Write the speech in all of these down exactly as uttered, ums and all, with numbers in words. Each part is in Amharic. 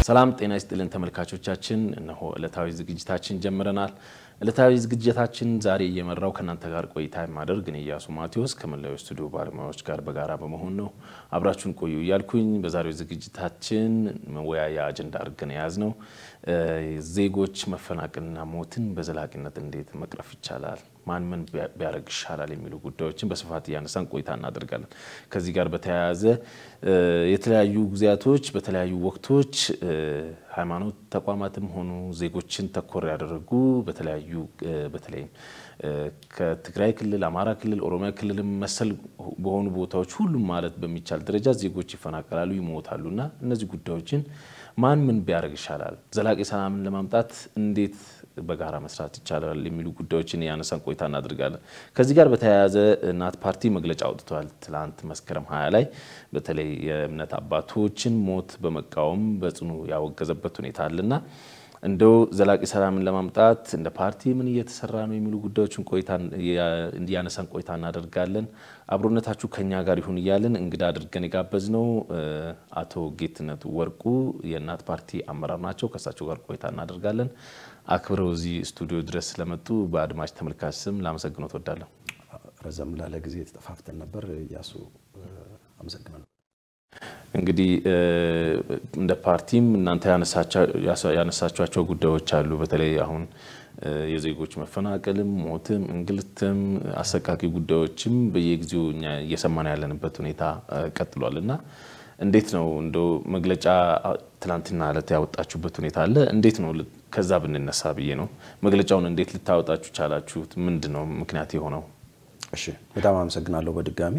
ሰላም ጤና ይስጥልን ተመልካቾቻችን እነሆ ዕለታዊ ዝግጅታችን ጀምረናል ዕለታዊ ዝግጅታችን ዛሬ እየመራው ከናንተ ጋር ቆይታ ማድረግ ግን ኢያሱ ማቴዎስ ከመላው ስቱዲዮ ባለሙያዎች ጋር በጋራ በመሆን ነው አብራችሁን ቆዩ ይያልኩኝ በዛሬው ዝግጅታችን መወያያ አጀንዳ አድርገን ያዝነው ዜጎች መፈናቀልና ሞትን በዘላቂነት እንዴት መቅረፍ ይቻላል ማን ምን ቢያረግ ይሻላል የሚሉ ጉዳዮችን በስፋት ያነሳን ቆይታ እናደርጋለን ከዚህ ጋር በተያያዘ የተለያዩ ግዚያቶች በተለያዩ ወቅቶች ሃይማኖት ተቋማትም ሆኑ ዜጎችን ተኮር ያደረጉ በተለያዩ በተለይ ከትግራይ ክልል አማራ ክልል ኦሮሚያ ክልል መሰል በሆኑ ቦታዎች ሁሉም ማለት በሚቻል ደረጃ ዜጎች ይፈናቀላሉ ይሞታሉና እነዚህ ጉዳዮችን ማን ምን ቢያረግ ይሻላል ዘላቂ ሰላምን ለማምጣት እንዴት በጋራ መስራት ይቻላል የሚሉ ጉዳዮችን ያነሳን ቆይታ እናደርጋለን ከዚህ ጋር በተያያዘ እናት ፓርቲ መግለጫ አውጥቷል ትላንት መስከረም ሃያ ላይ በተለይ የእምነት አባቶችን ሞት በመቃወም በጽኑ ያወገዘበት ሁኔታ አለና እንደው ዘላቂ ሰላምን ለማምጣት እንደ ፓርቲ ምን እየተሰራ ነው የሚሉ ጉዳዮችን ቆይታ እንዲያነሳን ቆይታ እናደርጋለን አብሮነታችሁ ከኛ ጋር ይሁን ይያልን እንግዳ አድርገን ይጋበዝነው አቶ ጌትነት ወርቁ የእናት ፓርቲ አመራር ናቸው ከሳቸው ጋር ቆይታ እናደርጋለን አክብረው እዚህ ስቱዲዮ ድረስ ለመጡ በአድማጭ ተመልካች ስም ላመሰግኖት ወዳለሁ ረዘም ላለ ጊዜ ተጠፋፍተን ነበር ያሱ አመሰግናለሁ እንግዲህ እንደ ፓርቲም እናንተ ያነሳቻቸው ያነሳቻቸው ጉዳዮች አሉ በተለይ አሁን የዜጎች መፈናቀልም ሞትም እንግልትም አሰቃቂ ጉዳዮችም በየጊዜው እኛ እየሰማን ያለንበት ሁኔታ ቀጥሏልና እንዴት ነው እንደው መግለጫ ትላንትና አለት ያወጣችሁበት ሁኔታ አለ እንዴት ነው ከዛ ብንነሳ ብዬ ነው መግለጫውን እንዴት ልታወጣችሁ ቻላችሁት ምንድነው ምክንያት የሆነው እሺ በጣም አመሰግናለሁ በድጋሚ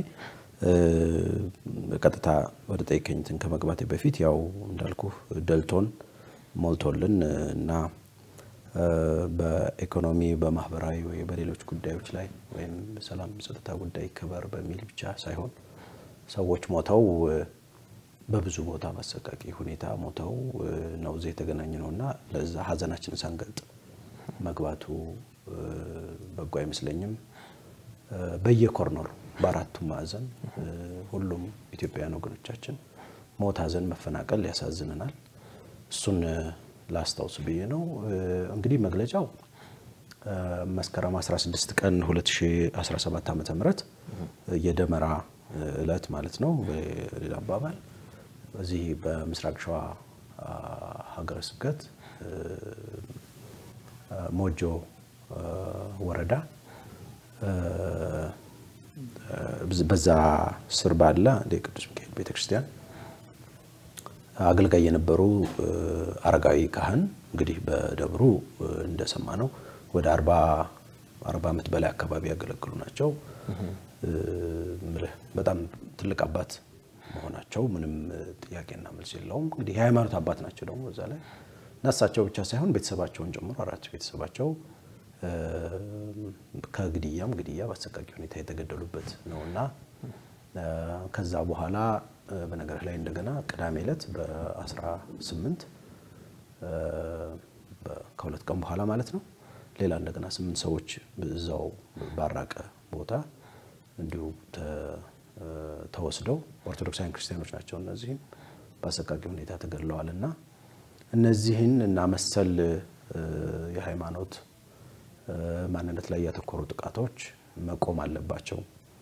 በቀጥታ ወደ ጠይቀኝትን ከመግባቴ በፊት ያው እንዳልኩ ደልቶን ሞልቶልን እና በኢኮኖሚ በማህበራዊ ወይ በሌሎች ጉዳዮች ላይ ወይም ሰላም ጸጥታ ጉዳይ ከበር በሚል ብቻ ሳይሆን ሰዎች ሞተው በብዙ ቦታ ማሰቃቂ ሁኔታ ሞተው ነው ዘይ ተገናኝነውና ለዛ ሀዘናችን ሳንገልጥ መግባቱ በጎ አይመስለኝም በየኮርነሩ በአራቱ ማዕዘን ሁሉም ኢትዮጵያውያን ወገኖቻችን ሞት ሀዘን መፈናቀል ያሳዝነናል እሱን ላስታውስ ብዬ ነው እንግዲህ መግለጫው መስከረም አስራ ስድስት ቀን ሁለት ሺህ አስራ ሰባት ዓመተ ምህረት የደመራ እለት ማለት ነው በሌላ አባባል በዚህ በምስራቅ ሸዋ ሀገረ ስብከት ሞጆ ወረዳ በዛ ስር ባለ ለቅዱስ ሚካኤል ቤተክርስቲያን አገልጋይ የነበሩ አረጋዊ ካህን እንግዲህ በደብሩ እንደሰማነው ወደ አርባ አርባ ዓመት በላይ አካባቢ ያገለግሉ ናቸው በጣም ትልቅ አባት መሆናቸው ምንም ጥያቄና መልስ የለውም እንግዲህ የሃይማኖት አባት ናቸው ደግሞ እዛ ላይ ናሳቸው ብቻ ሳይሆን ቤተሰባቸውን ጀምሮ አራት ቤተሰባቸው ከግዲያም ግዲያ በአሰቃቂ ሁኔታ የተገደሉበት ነውና ከዛ በኋላ በነገር ላይ እንደገና ቅዳሜ ዕለት በ18 ከሁለት ቀን በኋላ ማለት ነው ሌላ እንደገና ስምንት ሰዎች በዛው ባራቀ ቦታ እንዲሁ ተወስደው ኦርቶዶክሳውያን ክርስቲያኖች ናቸው እነዚህም በአሰቃቂ ሁኔታ ተገድለዋልና እነዚህን እና መሰል የሃይማኖት ማንነት ላይ ያተኮሩ ጥቃቶች መቆም አለባቸው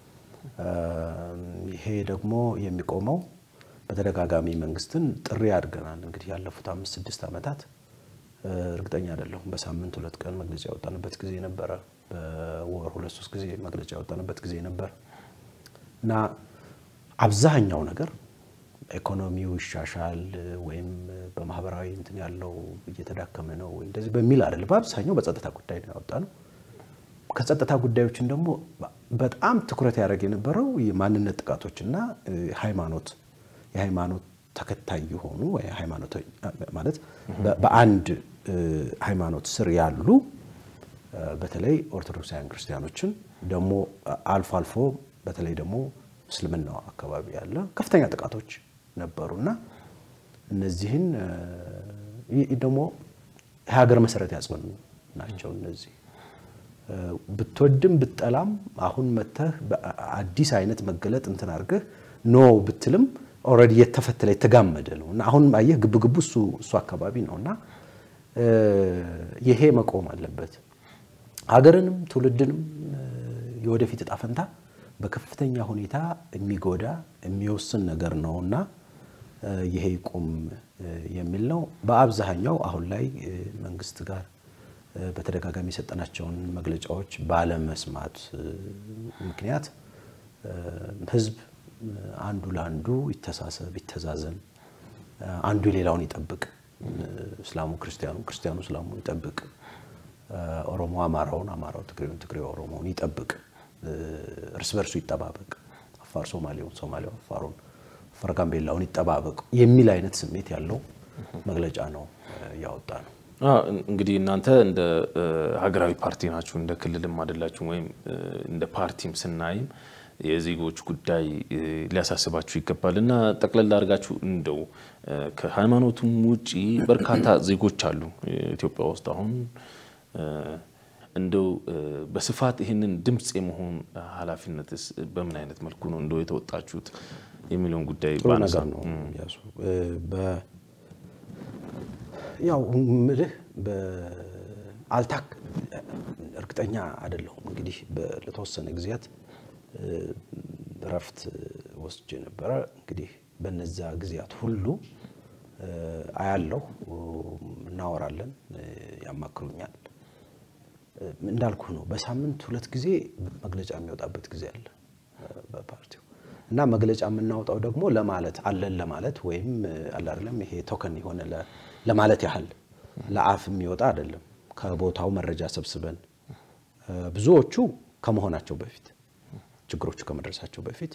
ይሄ ደግሞ የሚቆመው በተደጋጋሚ መንግስትን ጥሪ አድርገናል እንግዲህ ያለፉት አምስት ስድስት አመታት እርግጠኛ አይደለሁም በሳምንት ሁለት ቀን መግለጫ ያወጣንበት ጊዜ ነበር በወር ሁለት ሶስት ጊዜ መግለጫ ያወጣንበት ጊዜ ነበር እና አብዛኛው ነገር ኢኮኖሚው ይሻሻል ወይም በማህበራዊ እንትን ያለው እየተዳከመ ነው ወይ እንደዚህ በሚል አይደል በአብዛኛው በጸጥታ ጉዳይ ነው ያወጣነው ከጸጥታ ጉዳዮችን ደግሞ በጣም ትኩረት ያደረገ የነበረው የማንነት ጥቃቶችና ሃይማኖት የሃይማኖት ተከታይ የሆኑ ወይ ሃይማኖት ማለት በአንድ ሃይማኖት ስር ያሉ በተለይ ኦርቶዶክሳውያን ክርስቲያኖችን ደግሞ አልፎ አልፎ በተለይ ደግሞ እስልምናው አካባቢ ያለ ከፍተኛ ጥቃቶች ነበሩና እነዚህን ደግሞ ሀገር መሰረት ያጽኑ ናቸው እነዚህ ብትወድም ብትጠላም አሁን መተህ አዲስ አይነት መገለጥ እንትን አርገህ ኖ ብትልም ኦሬዲ የተፈተለ የተጋመደ ነውና አሁን አየህ ግብግቡ እሱ እሱ አካባቢ ነውና ይሄ መቆም አለበት ሀገርንም ትውልድንም የወደፊት ዕጣ ፈንታ በከፍተኛ ሁኔታ የሚጎዳ የሚወስን ነገር ነውና ይሄ ይቆም የሚል ነው በአብዛኛው አሁን ላይ መንግስት ጋር በተደጋጋሚ የሰጠናቸውን መግለጫዎች ባለ መስማት ምክንያት ህዝብ አንዱ ለአንዱ ይተሳሰብ ይተዛዘን አንዱ ሌላውን ይጠብቅ እስላሙ ክርስቲያኑ ክርስቲያኑ እስላሙ ይጠብቅ ኦሮሞ አማራውን አማራው ትግሬው ትግሬው ኦሮሞውን ይጠብቅ እርስ በርሱ ይጠባበቅ አፋር ሶማሌው ሶማሌው አፋሩን አፋር ጋምቤላውን ይጠባበቅ የሚል አይነት ስሜት ያለው መግለጫ ነው ያወጣነው እንግዲህ እናንተ እንደ ሀገራዊ ፓርቲ ናችሁ እንደ ክልልም አይደላችሁ ወይም እንደ ፓርቲም ስናይም የዜጎች ጉዳይ ሊያሳስባችሁ ይገባልና ጠቅለል አድርጋችሁ እንደው ከሃይማኖቱም ውጪ በርካታ ዜጎች አሉ ኢትዮጵያ ውስጥ አሁን እንደው በስፋት ይሄንን ድምጽ የመሆን ኃላፊነትስ በምን አይነት መልኩ ነው እንደው የተወጣችሁት የሚለውን ጉዳይ ባነሳ ነው ያሱ በ ያው ምልህ በአልታክ እርግጠኛ አይደለሁም እንግዲህ ለተወሰነ ጊዜያት ረፍት ወስጄ ነበር እንግዲህ በነዛ ጊዜያት ሁሉ አያለው እናወራለን ያማክሩኛል እንዳልኩ ነው በሳምንት ሁለት ጊዜ መግለጫ የሚወጣበት ጊዜ አለ በፓርቲው እና መግለጫ የምናወጣው ደግሞ ለማለት አለን ለማለት ወይም አለ አይደለም ይሄ ቶከን ይሆነ ለማለት ያህል ለአፍ የሚወጣ አይደለም ከቦታው መረጃ ሰብስበን ብዙዎቹ ከመሆናቸው በፊት ችግሮቹ ከመድረሳቸው በፊት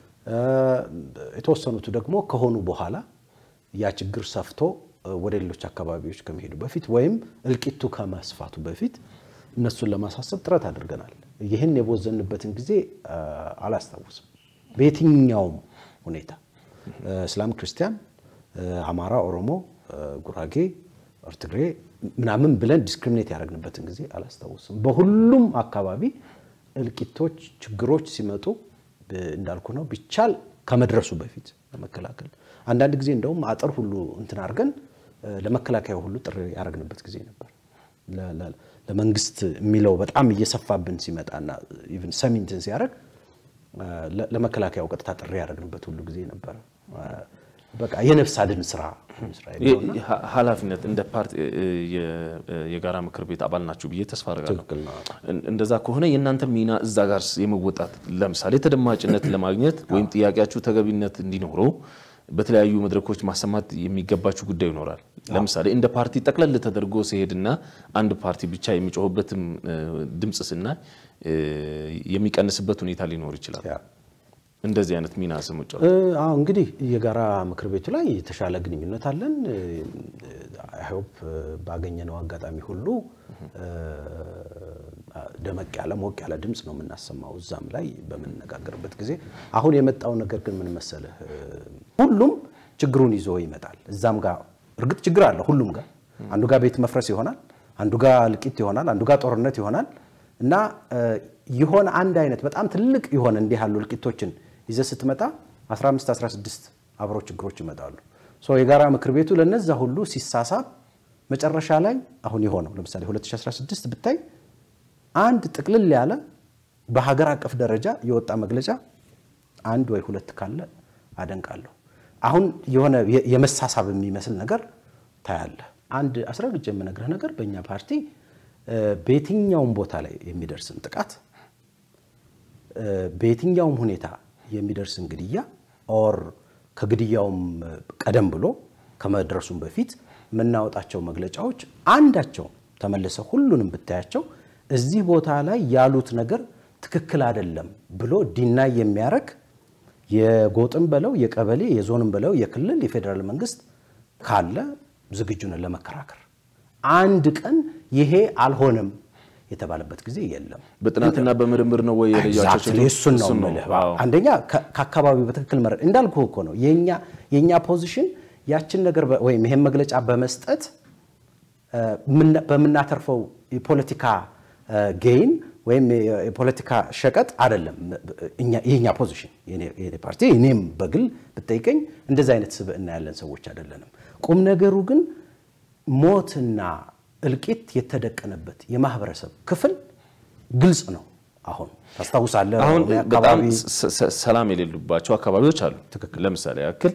የተወሰኑት ደግሞ ከሆኑ በኋላ ያ ችግር ሰፍቶ ወደ ሌሎች አካባቢዎች ከመሄዱ በፊት ወይም እልቂቱ ከማስፋቱ በፊት እነሱን ለማሳሰብ ጥረት አድርገናል ይሄን የቦዘንበትን ጊዜ አላስታውስም በየትኛው ሁኔታ እስላም ክርስቲያን አማራ ኦሮሞ ጉራጌ ኦርትግሬ ምናምን ብለን ዲስክሪሚኔት ያደረግንበትን ጊዜ አላስታውስም በሁሉም አካባቢ እልቂቶች ችግሮች ሲመጡ እንዳልኩ ነው ቢቻል ከመድረሱ በፊት ለመከላከል አንዳንድ ጊዜ እንደውም አጥር ሁሉ እንትን አርገን ለመከላከያው ሁሉ ጥሪ ያደረግንበት ጊዜ ነበር ለመንግስት የሚለው በጣም እየሰፋብን ሲመጣና ኢቭን ሰሚንትን ሲያደርግ ለመከላከያው ቀጥታ ጥሪ ያደረግንበት ሁሉ ጊዜ ነበር በቃ የነፍስ አድን ስራ እስራኤልና ኃላፊነት እንደ ፓርቲ የጋራ ምክር ቤት አባል ናችሁ ብዬ ተስፋ አደርጋለሁ እንደዛ ከሆነ የእናንተ ሚና እዛ ጋር የመወጣት ለምሳሌ ተደማጭነት ለማግኘት ወይም ጥያቄያችሁ ተገቢነት እንዲኖረው በተለያዩ መድረኮች ማሰማት የሚገባችሁ ጉዳይ ይኖራል ለምሳሌ እንደ ፓርቲ ጠቅለል ተደርጎ ሲሄድና አንድ ፓርቲ ብቻ የሚጮህበትም ድምጽስና የሚቀንስበት ሁኔታ ሊኖር ይችላል እንደዚህ አይነት ሚና ሰሞጫው አዎ እንግዲህ የጋራ ምክር ቤቱ ላይ የተሻለ ግንኙነት አለን አይ ሆፕ ባገኘነው አጋጣሚ ሁሉ ደመቅ ያለ ሞቅ ያለ ድምጽ ነው የምናሰማው እዛም ላይ በመነጋገርበት ጊዜ አሁን የመጣው ነገር ግን ምን መሰለህ ሁሉም ችግሩን ይዞ ይመጣል እዛም ጋር እርግጥ ችግር አለ ሁሉም ጋር አንዱ ጋር ቤት መፍረስ ይሆናል አንዱ ጋር ልቂት ይሆናል አንዱ ጋር ጦርነት ይሆናል እና ይሆን አንድ አይነት በጣም ትልቅ ይሆን እንዲህ ያሉ ልቂቶችን ይዘ ስትመጣ አስራ አምስት አስራ ስድስት አብሮ ችግሮች ይመጣሉ ሶ የጋራ ምክር ቤቱ ለነዛ ሁሉ ሲሳሳብ መጨረሻ ላይ አሁን ይሆነው ለምሳሌ ሁለት ሺህ አስራ ስድስት ብታይ አንድ ጥቅልል ያለ በሀገር አቀፍ ደረጃ የወጣ መግለጫ አንድ ወይ ሁለት ካለ አደንቃለሁ አሁን የሆነ የመሳሳብ የሚመስል ነገር ታያለ አንድ አስረግጬ የምነግርህ ነገር በእኛ ፓርቲ በየትኛውም ቦታ ላይ የሚደርስን ጥቃት በየትኛውም ሁኔታ የሚደርስን ግድያ ኦር ከግድያውም ቀደም ብሎ ከመድረሱም በፊት ምናወጣቸው መግለጫዎች አንዳቸው ተመለሰ ሁሉንም ብታያቸው እዚህ ቦታ ላይ ያሉት ነገር ትክክል አይደለም ብሎ ዲናይ የሚያረክ የጎጥም በለው የቀበሌ የዞንም በለው የክልል የፌደራል መንግስት ካለ ዝግጁ ነው ለመከራከር አንድ ቀን ይሄ አልሆነም የተባለበት ጊዜ የለም በጥናትና በምርምር ነው ወይ የለያቸው እሱን ነው ማለት አንደኛ ከአካባቢው በትክክል መረ እንዳልኩ እኮ ነው የኛ የኛ ፖዚሽን ያችን ነገር ወይም ይሄን መግለጫ በመስጠት በመናተርፈው የፖለቲካ ጌን ወይም የፖለቲካ ሸቀጥ አይደለም እኛ የኛ ፖዚሽን የኔ ፓርቲ እኔም በግል ብትጠይቀኝ እንደዛ አይነት ስብዕና ያለን ሰዎች አይደለንም ቁም ነገሩ ግን ሞትና እልቂት የተደቀነበት የማህበረሰብ ክፍል ግልጽ ነው አሁን ታስታውሳለህ አሁን በጣም ሰላም የሌሉባቸው አካባቢዎች አሉ ለምሳሌ ያክል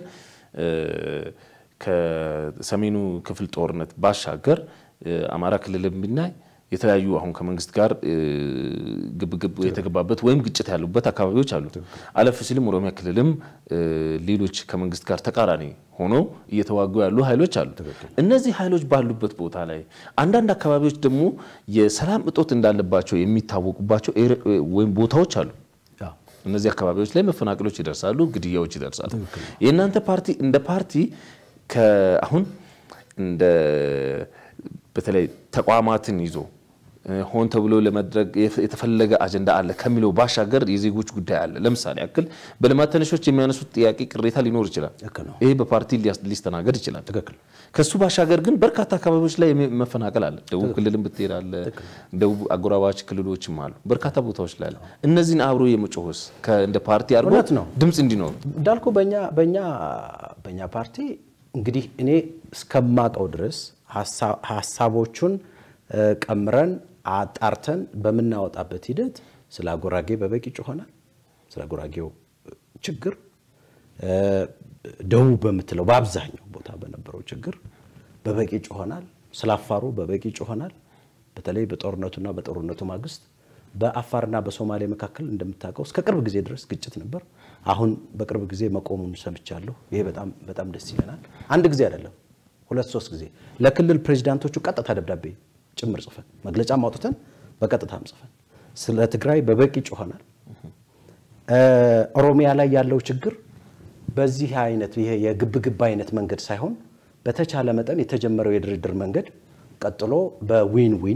ከሰሜኑ ክፍል ጦርነት ባሻገር አማራ ክልልም ቢናይ የተለያዩ አሁን ከመንግስት ጋር ግብግብ የተገባበት ወይም ግጭት ያሉበት አካባቢዎች አሉ አለፍ ሲልም ኦሮሚያ ክልልም ሌሎች ከመንግስት ጋር ተቃራኒ ሆኖ እየተዋጉ ያሉ ኃይሎች አሉ እነዚህ ኃይሎች ባሉበት ቦታ ላይ አንዳንድ አካባቢዎች ደግሞ የሰላም እጦት እንዳለባቸው የሚታወቁባቸው ወይም ቦታዎች አሉ እነዚህ አካባቢዎች ላይ መፈናቀሎች ይደርሳሉ ግድያዎች ይደርሳሉ የእናንተ ፓርቲ እንደ ፓርቲ ከአሁን እንደ በተለይ ተቋማትን ይዞ ሆን ተብሎ ለመድረግ የተፈለገ አጀንዳ አለ ከሚለው ባሻገር የዜጎች ጉዳይ አለ ለምሳሌ ያክል በልማት ተነሾች የሚያነሱት ጥያቄ ቅሬታ ሊኖር ይችላል ይሄ በፓርቲ ሊስተናገድ ይችላል ትክክል ከሱ ባሻገር ግን በርካታ አካባቢዎች ላይ መፈናቀል አለ ደቡብ ክልልም ብትሄድ አለ ደቡብ አጎራባች ክልሎችም አሉ በርካታ ቦታዎች ላይ አለ እነዚህን አብሮ የመጮህስ ከእንደ ፓርቲ አርጎ ድምጽ እንዲኖር ዳልኩ በእኛ በእኛ በእኛ ፓርቲ እንግዲህ እኔ እስከማቀው ድረስ ሐሳቦቹን ቀምረን አጣርተን በመናወጣበት ሂደት ስለ አጎራጌ በበቂ ጮኸናል ስለ አጎራጌው ችግር ደቡብ በመትለው በአብዛኛው ቦታ በነበረው ችግር በበቂ ጮኸናል ስለ አፋሩ በበቂ ጮኸናል በተለይ በጦርነቱና በጦርነቱ ማግስት በአፋርና በሶማሌ መካከል እንደምታውቀው እስከ ቅርብ ጊዜ ድረስ ግጭት ነበር አሁን በቅርብ ጊዜ መቆሙን ሰምቻለሁ ይሄ በጣም በጣም ደስ ይለናል አንድ ጊዜ አይደለም ሁለት ሶስት ጊዜ ለክልል ፕሬዝዳንቶቹ ቀጥታ ደብዳቤ ጭምር ጽፈን መግለጫ ማውጣተን በቀጥታም ጽፈን ስለ ትግራይ በበቂ ጮኸናል ኦሮሚያ ላይ ያለው ችግር በዚህ አይነት ይሄ የግብግብ አይነት መንገድ ሳይሆን በተቻለ መጠን የተጀመረው የድርድር መንገድ ቀጥሎ በዊን ዊን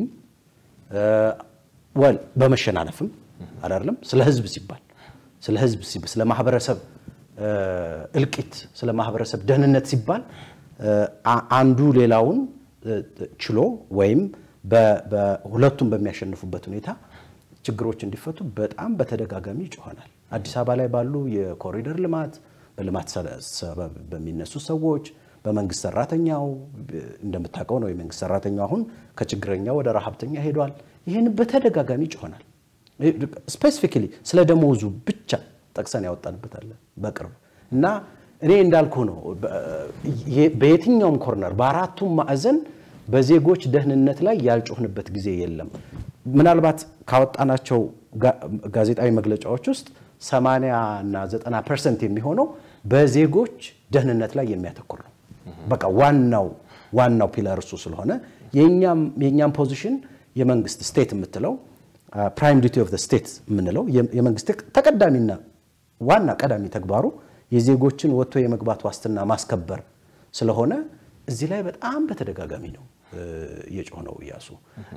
ወል በመሸናነፍም አይደለም ስለ ህዝብ ሲባል ስለ ህዝብ ሲባል ስለ ማህበረሰብ እልቂት ስለ ማህበረሰብ ደህንነት ሲባል አንዱ ሌላውን ችሎ ወይም በሁለቱም በሚያሸንፉበት ሁኔታ ችግሮች እንዲፈቱ በጣም በተደጋጋሚ ጮኸናል አዲስ አበባ ላይ ባሉ የኮሪደር ልማት በልማት ሰበብ በሚነሱ ሰዎች በመንግስት ሰራተኛው እንደምታውቀው ነው የመንግስት ሰራተኛው አሁን ከችግረኛ ወደ ረሃብተኛ ሄዷል ይሄን በተደጋጋሚ ጮኸናል ስፔሲፊካሊ ስለ ደሞዙ ብቻ ጠቅሰን ያወጣንበታል በቅርብ እና እኔ እንዳልኩ ነው በየትኛውም ኮርነር በአራቱም ማዕዘን በዜጎች ደህንነት ላይ ያልጮህንበት ጊዜ የለም ምናልባት ካወጣናቸው ጋዜጣዊ መግለጫዎች ውስጥ ሰማንያ እና ዘጠና ፐርሰንት የሚሆነው በዜጎች ደህንነት ላይ የሚያተኩር ነው በቃ ዋናው ዋናው ፒላር እሱ ስለሆነ የኛም የኛም ፖዚሽን የመንግስት ስቴት የምትለው ፕራይም ዲዩቲ ኦፍ ዘ ስቴት የምንለው የመንግስት ተቀዳሚና ዋና ቀዳሚ ተግባሩ የዜጎችን ወጥቶ የመግባት ዋስትና ማስከበር ስለሆነ እዚህ ላይ በጣም በተደጋጋሚ ነው የጮህነው ያሱ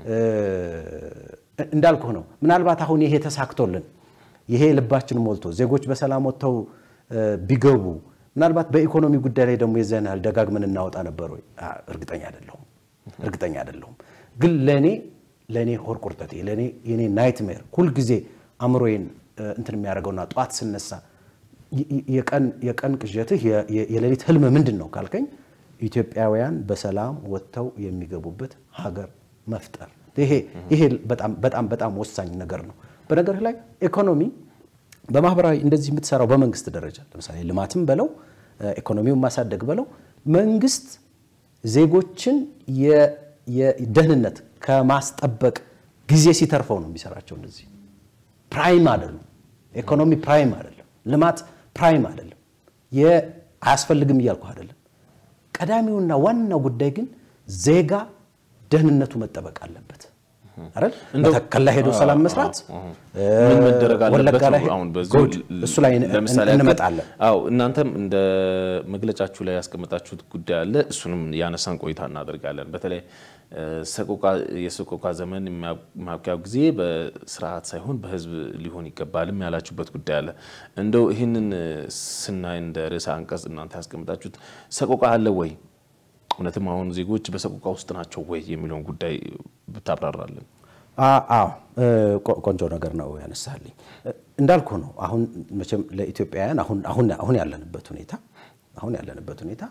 እንዳልኩ ነው ምናልባት አሁን ይሄ ተሳክቶልን ይሄ ልባችን ሞልቶ ዜጎች በሰላም ወጥተው ቢገቡ ምናልባት በኢኮኖሚ ጉዳይ ላይ ደግሞ የዘናል ደጋግመን እናወጣ ነበር ወይ እርግጠኛ አይደለሁም እርግጠኛ አይደለሁም ግን ለኔ ለኔ ሆር ቁርጠቴ ለኔ የኔ ናይትሜር ሁሉ ጊዜ አምሮዬን እንትን የሚያደርገውና ጧት ስነሳ የቀን የቀን ቅዠትህ የሌሊት ህልም ምንድነው ካልከኝ ኢትዮጵያውያን በሰላም ወጥተው የሚገቡበት ሀገር መፍጠር ይሄ ይሄ በጣም በጣም በጣም ወሳኝ ነገር ነው በነገር ላይ ኢኮኖሚ በማህበራዊ እንደዚህ የምትሰራው በመንግስት ደረጃ ለምሳሌ ልማትም በለው ኢኮኖሚውን ማሳደግ በለው መንግስት ዜጎችን የደህንነት ከማስጠበቅ ጊዜ ሲተርፈው ነው የሚሰራቸው እንደዚህ ፕራይም አይደለም ኢኮኖሚ ፕራይም አይደለም ልማት ፕራይም አይደለም የአያስፈልግም ይያልኩ አይደለም ቀዳሚውና ዋናው ጉዳይ ግን ዜጋ ደህንነቱ መጠበቅ አለበት አይደል ተከላ ሄዶ ሰላም መስራት ምን መደረግ አለበት አሁን በዚህ እሱ ላይ እንመጣለን አው እናንተም እንደ መግለጫችሁ ላይ ያስቀመጣችሁት ጉዳይ አለ እሱንም ያነሳን ቆይታ እናደርጋለን በተለይ ሰቆቃ የሰቆቃ ዘመን ማብቂያው ጊዜ በስርዓት ሳይሆን በህዝብ ሊሆን ይገባልም ያላችሁበት ጉዳይ አለ እንደው ይሄንን ስናይ እንደ ርዕሰ አንቀጽ እናንተ ያስቀመጣችሁት ሰቆቃ አለ ወይ እውነትም አሁን ዜጎች በሰቆቃ ውስጥ ናቸው ወይ የሚለውን ጉዳይ ብታብራራለን አዎ ቆንጆ ነገር ነው ያነሳልኝ እንዳልኩ ነው አሁን መቼም ለኢትዮጵያውያን አሁን አሁን አሁን ያለንበት ሁኔታ አሁን ያለንበት ሁኔታ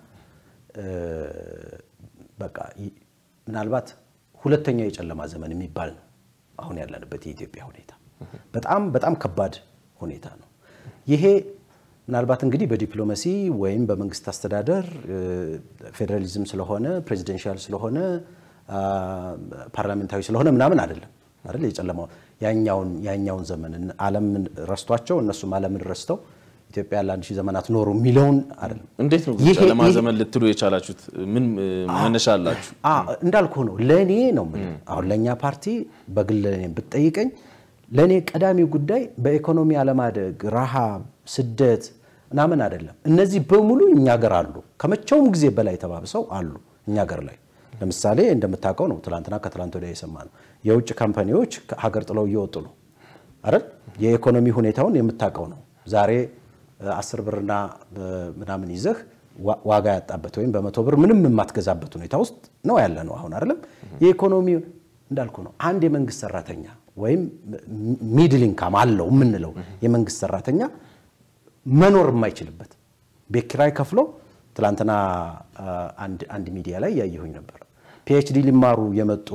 በቃ ምናልባት ሁለተኛው የጨለማ ዘመን የሚባል ነው አሁን ያለንበት የኢትዮጵያ ሁኔታ በጣም በጣም ከባድ ሁኔታ ነው ይሄ ምናልባት እንግዲህ በዲፕሎማሲ ወይም በመንግስት አስተዳደር ፌደራሊዝም ስለሆነ ፕሬዚደንሻል ስለሆነ ፓርላሜንታሪ ስለሆነ ምናምን አይደለም አይደል የጨለማው ያኛውን ያኛውን ዘመን ዓለም ረስቷቸው እነሱም ዓለምን ረስተው ኢትዮጵያ ለአንድ ሺህ ዘመናት ኖሩ ሚሊዮን አይደለም እንዴት ነው ጨለማ ዘመን ልትሉ የቻላችሁት ምን መነሻ አላችሁ አ እንዳልኩ ነው ለኔ ነው አሁን ለኛ ፓርቲ በግል ለኔ ብትጠይቀኝ ለኔ ቀዳሚው ጉዳይ በኢኮኖሚ አለማደግ ረሃብ ስደት ምናምን አይደለም እነዚህ በሙሉ እኛ ሀገር አሉ ከመቼውም ጊዜ በላይ ተባብሰው አሉ እኛ ሀገር ላይ ለምሳሌ እንደምታውቀው ነው ትላንትና ከትላንት ወዲያ የሰማነው የውጭ ካምፓኒዎች ሀገር ጥለው እየወጡ ነው አይደል የኢኮኖሚ ሁኔታውን የምታውቀው ነው ዛሬ አስር ብርና ምናምን ይዘህ ዋጋ ያጣበት ወይም በመቶ ብር ምንም የማትገዛበት ሁኔታ ውስጥ ነው ያለ ነው አሁን አይደለም የኢኮኖሚ እንዳልኩ ነው አንድ የመንግስት ሰራተኛ ወይም ሚድል ኢንካም አለው ምንለው የመንግስት ሰራተኛ መኖር የማይችልበት በኪራይ ከፍሎ ትላንትና አንድ አንድ ሚዲያ ላይ ያየሁኝ ነበር ፒኤችዲ ሊማሩ የመጡ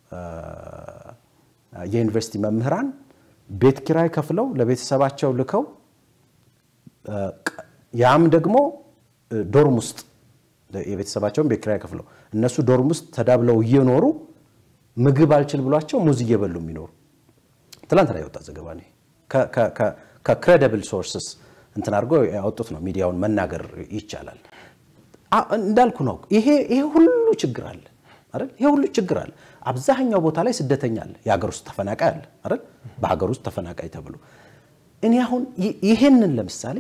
የዩኒቨርሲቲ መምህራን ቤት ኪራይ ከፍለው ለቤተሰባቸው ልከው ያም ደግሞ ዶርም ውስጥ የቤተሰባቸውን ቤት ኪራይ ከፍለው እነሱ ዶርም ውስጥ ተዳብለው እየኖሩ ምግብ አልችል ብሏቸው ሙዝ እየበሉ የሚኖሩ ትላንትና የወጣ ዘገባ ነው ከ ከ ከክሬዲብል ሶርስስ እንትን አድርጎ ያወጡት ነው ሚዲያውን መናገር ይቻላል እንዳልኩ ነው ይሄ ይሄ ሁሉ ችግር አለ አይደል ይሄ ሁሉ ችግር አለ አብዛኛው ቦታ ላይ ስደተኛ አለ የሀገር ውስጥ ተፈናቃይ አለ አይደል በሀገር ውስጥ ተፈናቃይ ተብሎ እኔ አሁን ይሄንን ለምሳሌ